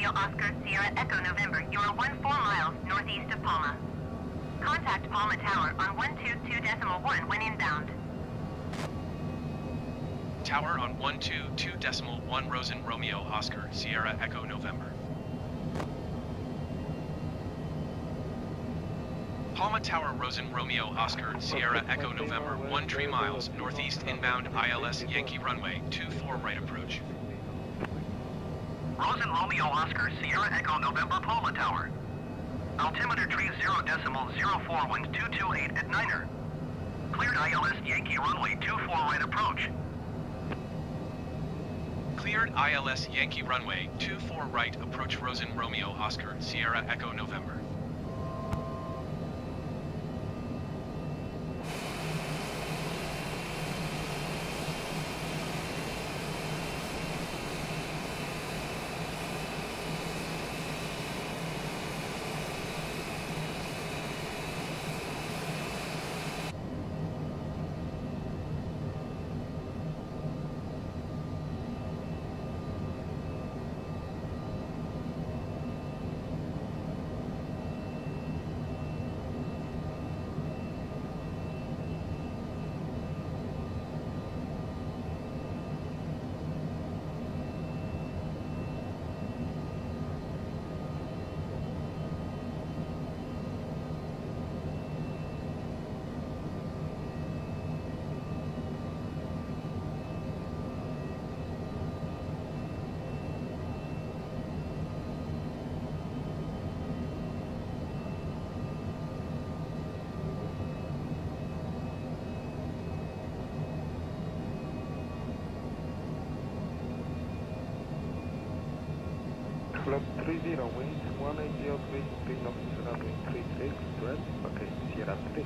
Romeo Oscar Sierra Echo November, you are 14 miles northeast of Palma. Contact Palma Tower on 122.1 when inbound. Tower on 122.1 Rosen Romeo Oscar Sierra Echo November. Palma Tower Rosen Romeo Oscar Sierra Echo November 13 miles northeast inbound ILS Yankee runway 24 right approach. Rosen Romeo Oscar Sierra Echo November Palma Tower. Altimeter tree 0.04 wind 228 at Niner. Cleared ILS Yankee runway 24 right approach. Cleared ILS Yankee runway 24 right approach Rosen Romeo Oscar Sierra Echo November. Club 30, wind 1803, green officer runway 36, threat, okay, Sierra 3.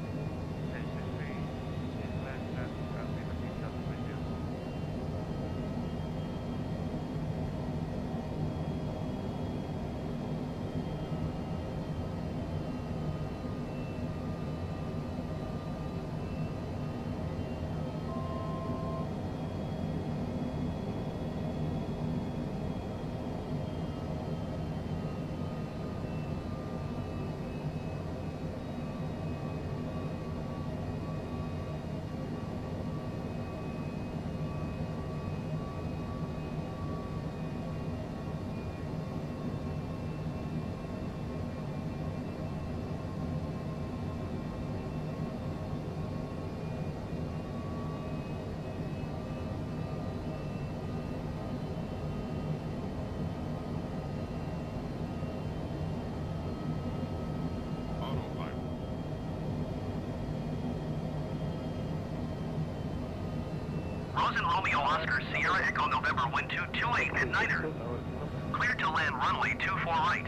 Rosen Romeo Oscar Sierra Echo November wind 228 at Niner. Cleared to land runway 24 right.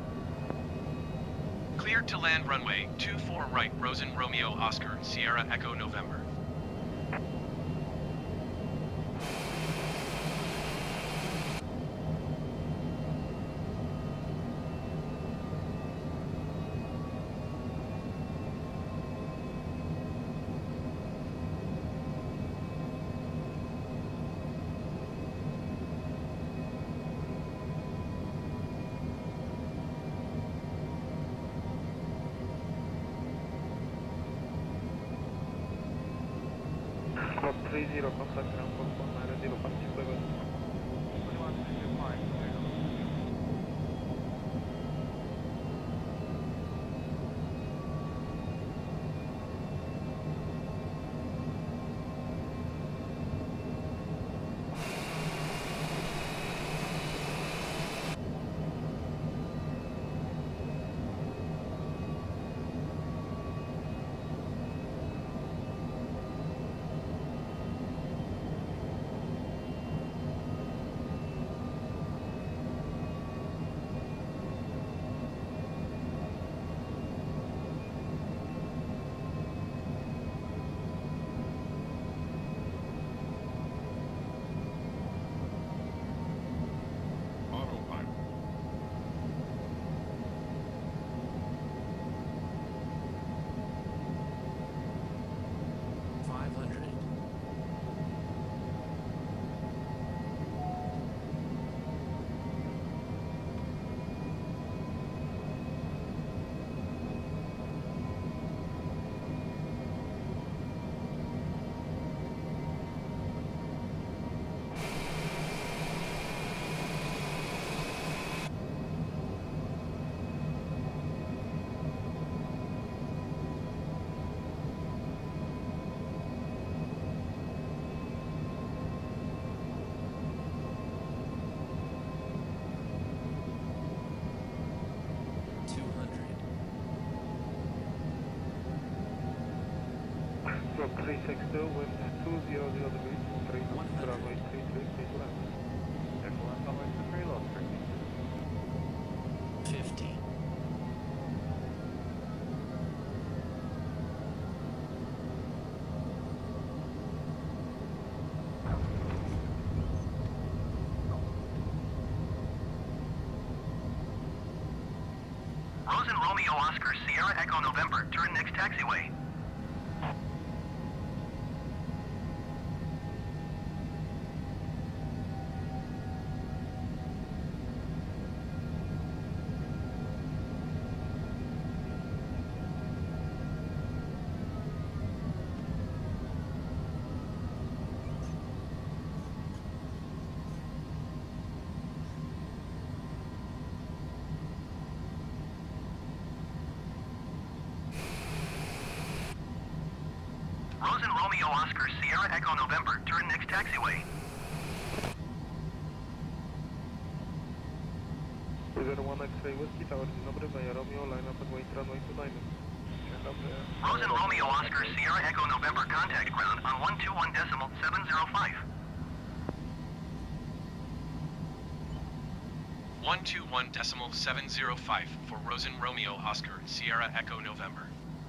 Cleared to land runway 24 right Rosen Romeo Oscar Sierra Echo November. Club 30, contact ground control 90, passing by west. 2125, clear to 362, wind 200 degrees, 3 knots, runway 33, please land. Excellent. Runway 23, low, strictly. 50. Rosen Romeo Oscar Sierra Echo November, turn next taxiway. Rosen Romeo Oscar Sierra Echo November, turn next taxiway. Cruiser 1 X-ray Whiskey Tower, dzień dobry, via Romeo, line up and wait runway 29. Dzień dobry. Rosen Romeo Oscar Sierra Echo November, contact ground on 121.705. 121.705 for Rosen Romeo Oscar Sierra Echo November.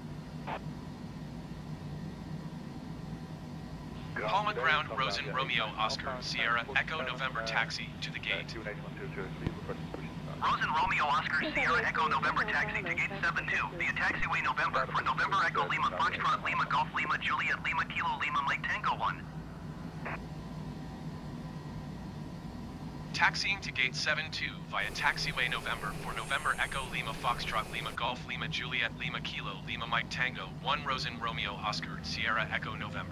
Palma Ground Rosen Romeo Oscar Sierra Echo November taxi to the gate. Rosen Romeo Oscar Sierra Echo November taxi to gate 72 via taxiway November for November Echo Lima Foxtrot Lima Golf Lima Juliet Lima Kilo Lima Mike Tango 1. Taxiing to gate 72 via taxiway November for November Echo Lima Foxtrot Lima Golf Lima Juliet Lima Kilo Lima Mike Tango 1 Rosen Romeo Oscar Sierra Echo November.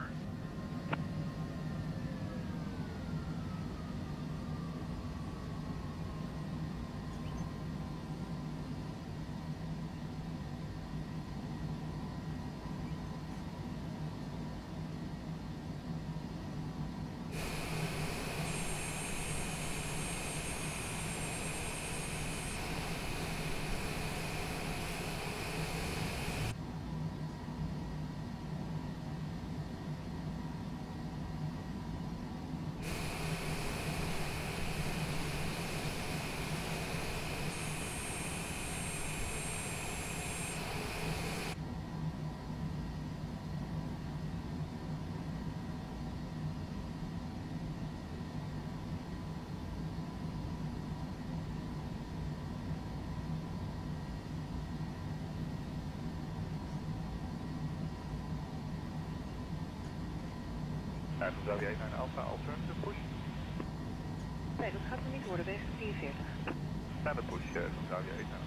En zou jij naar Alpha Alternative push? Nee, dat gaat er niet worden, wegens 44. Standard push van zou jij naar.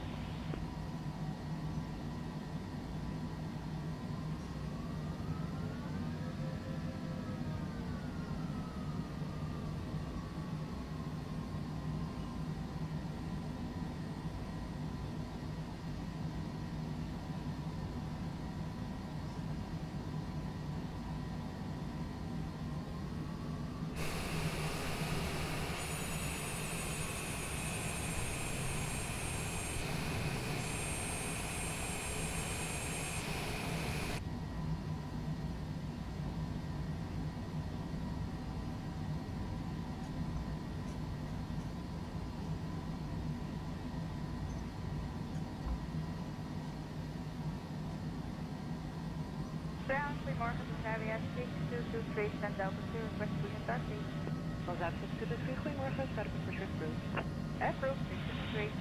Goedemorgen, dit is AWS 6223 stand Delta 2, request push taxi. Van Zuid 623, goedemorgen, start up push approved. Approved, 623.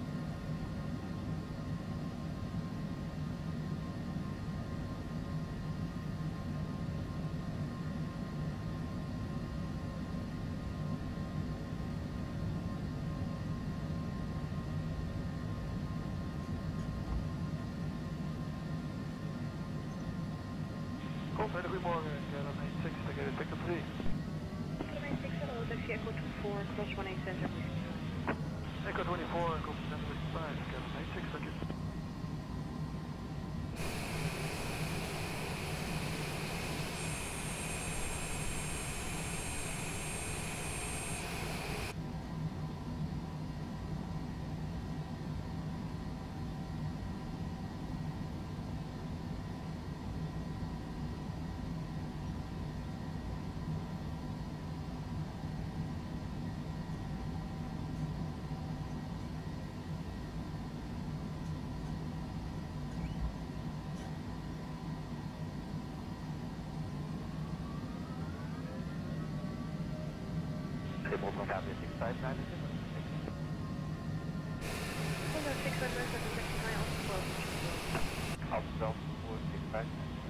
Goedemorgen, KLM 86, ticket Victor 3. KLM 86, hello, taxi Echo 24, cross 18 center. Echo 24, copy center 5, KLM 86, thank you. Copy 659. Hello, 619 miles, 12. South 465.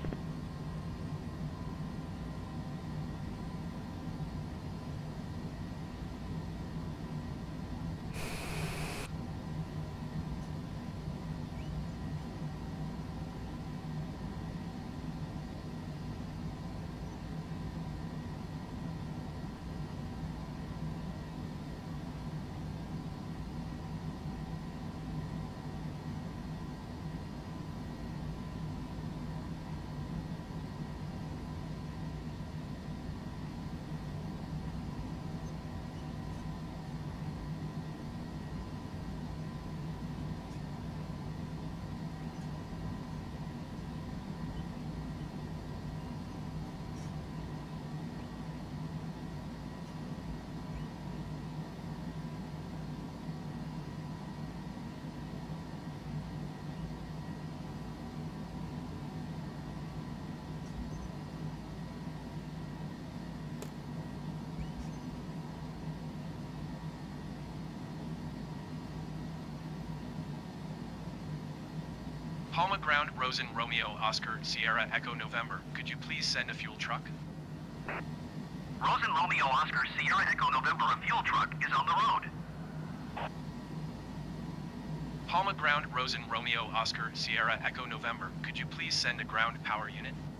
Palma Ground, Rosen, Romeo, Oscar, Sierra, Echo, November. Could you please send a fuel truck? Rosen Romeo Oscar Sierra Echo November, a fuel truck is on the road. Palma Ground, Rosen, Romeo, Oscar, Sierra, Echo, November. Could you please send a ground power unit?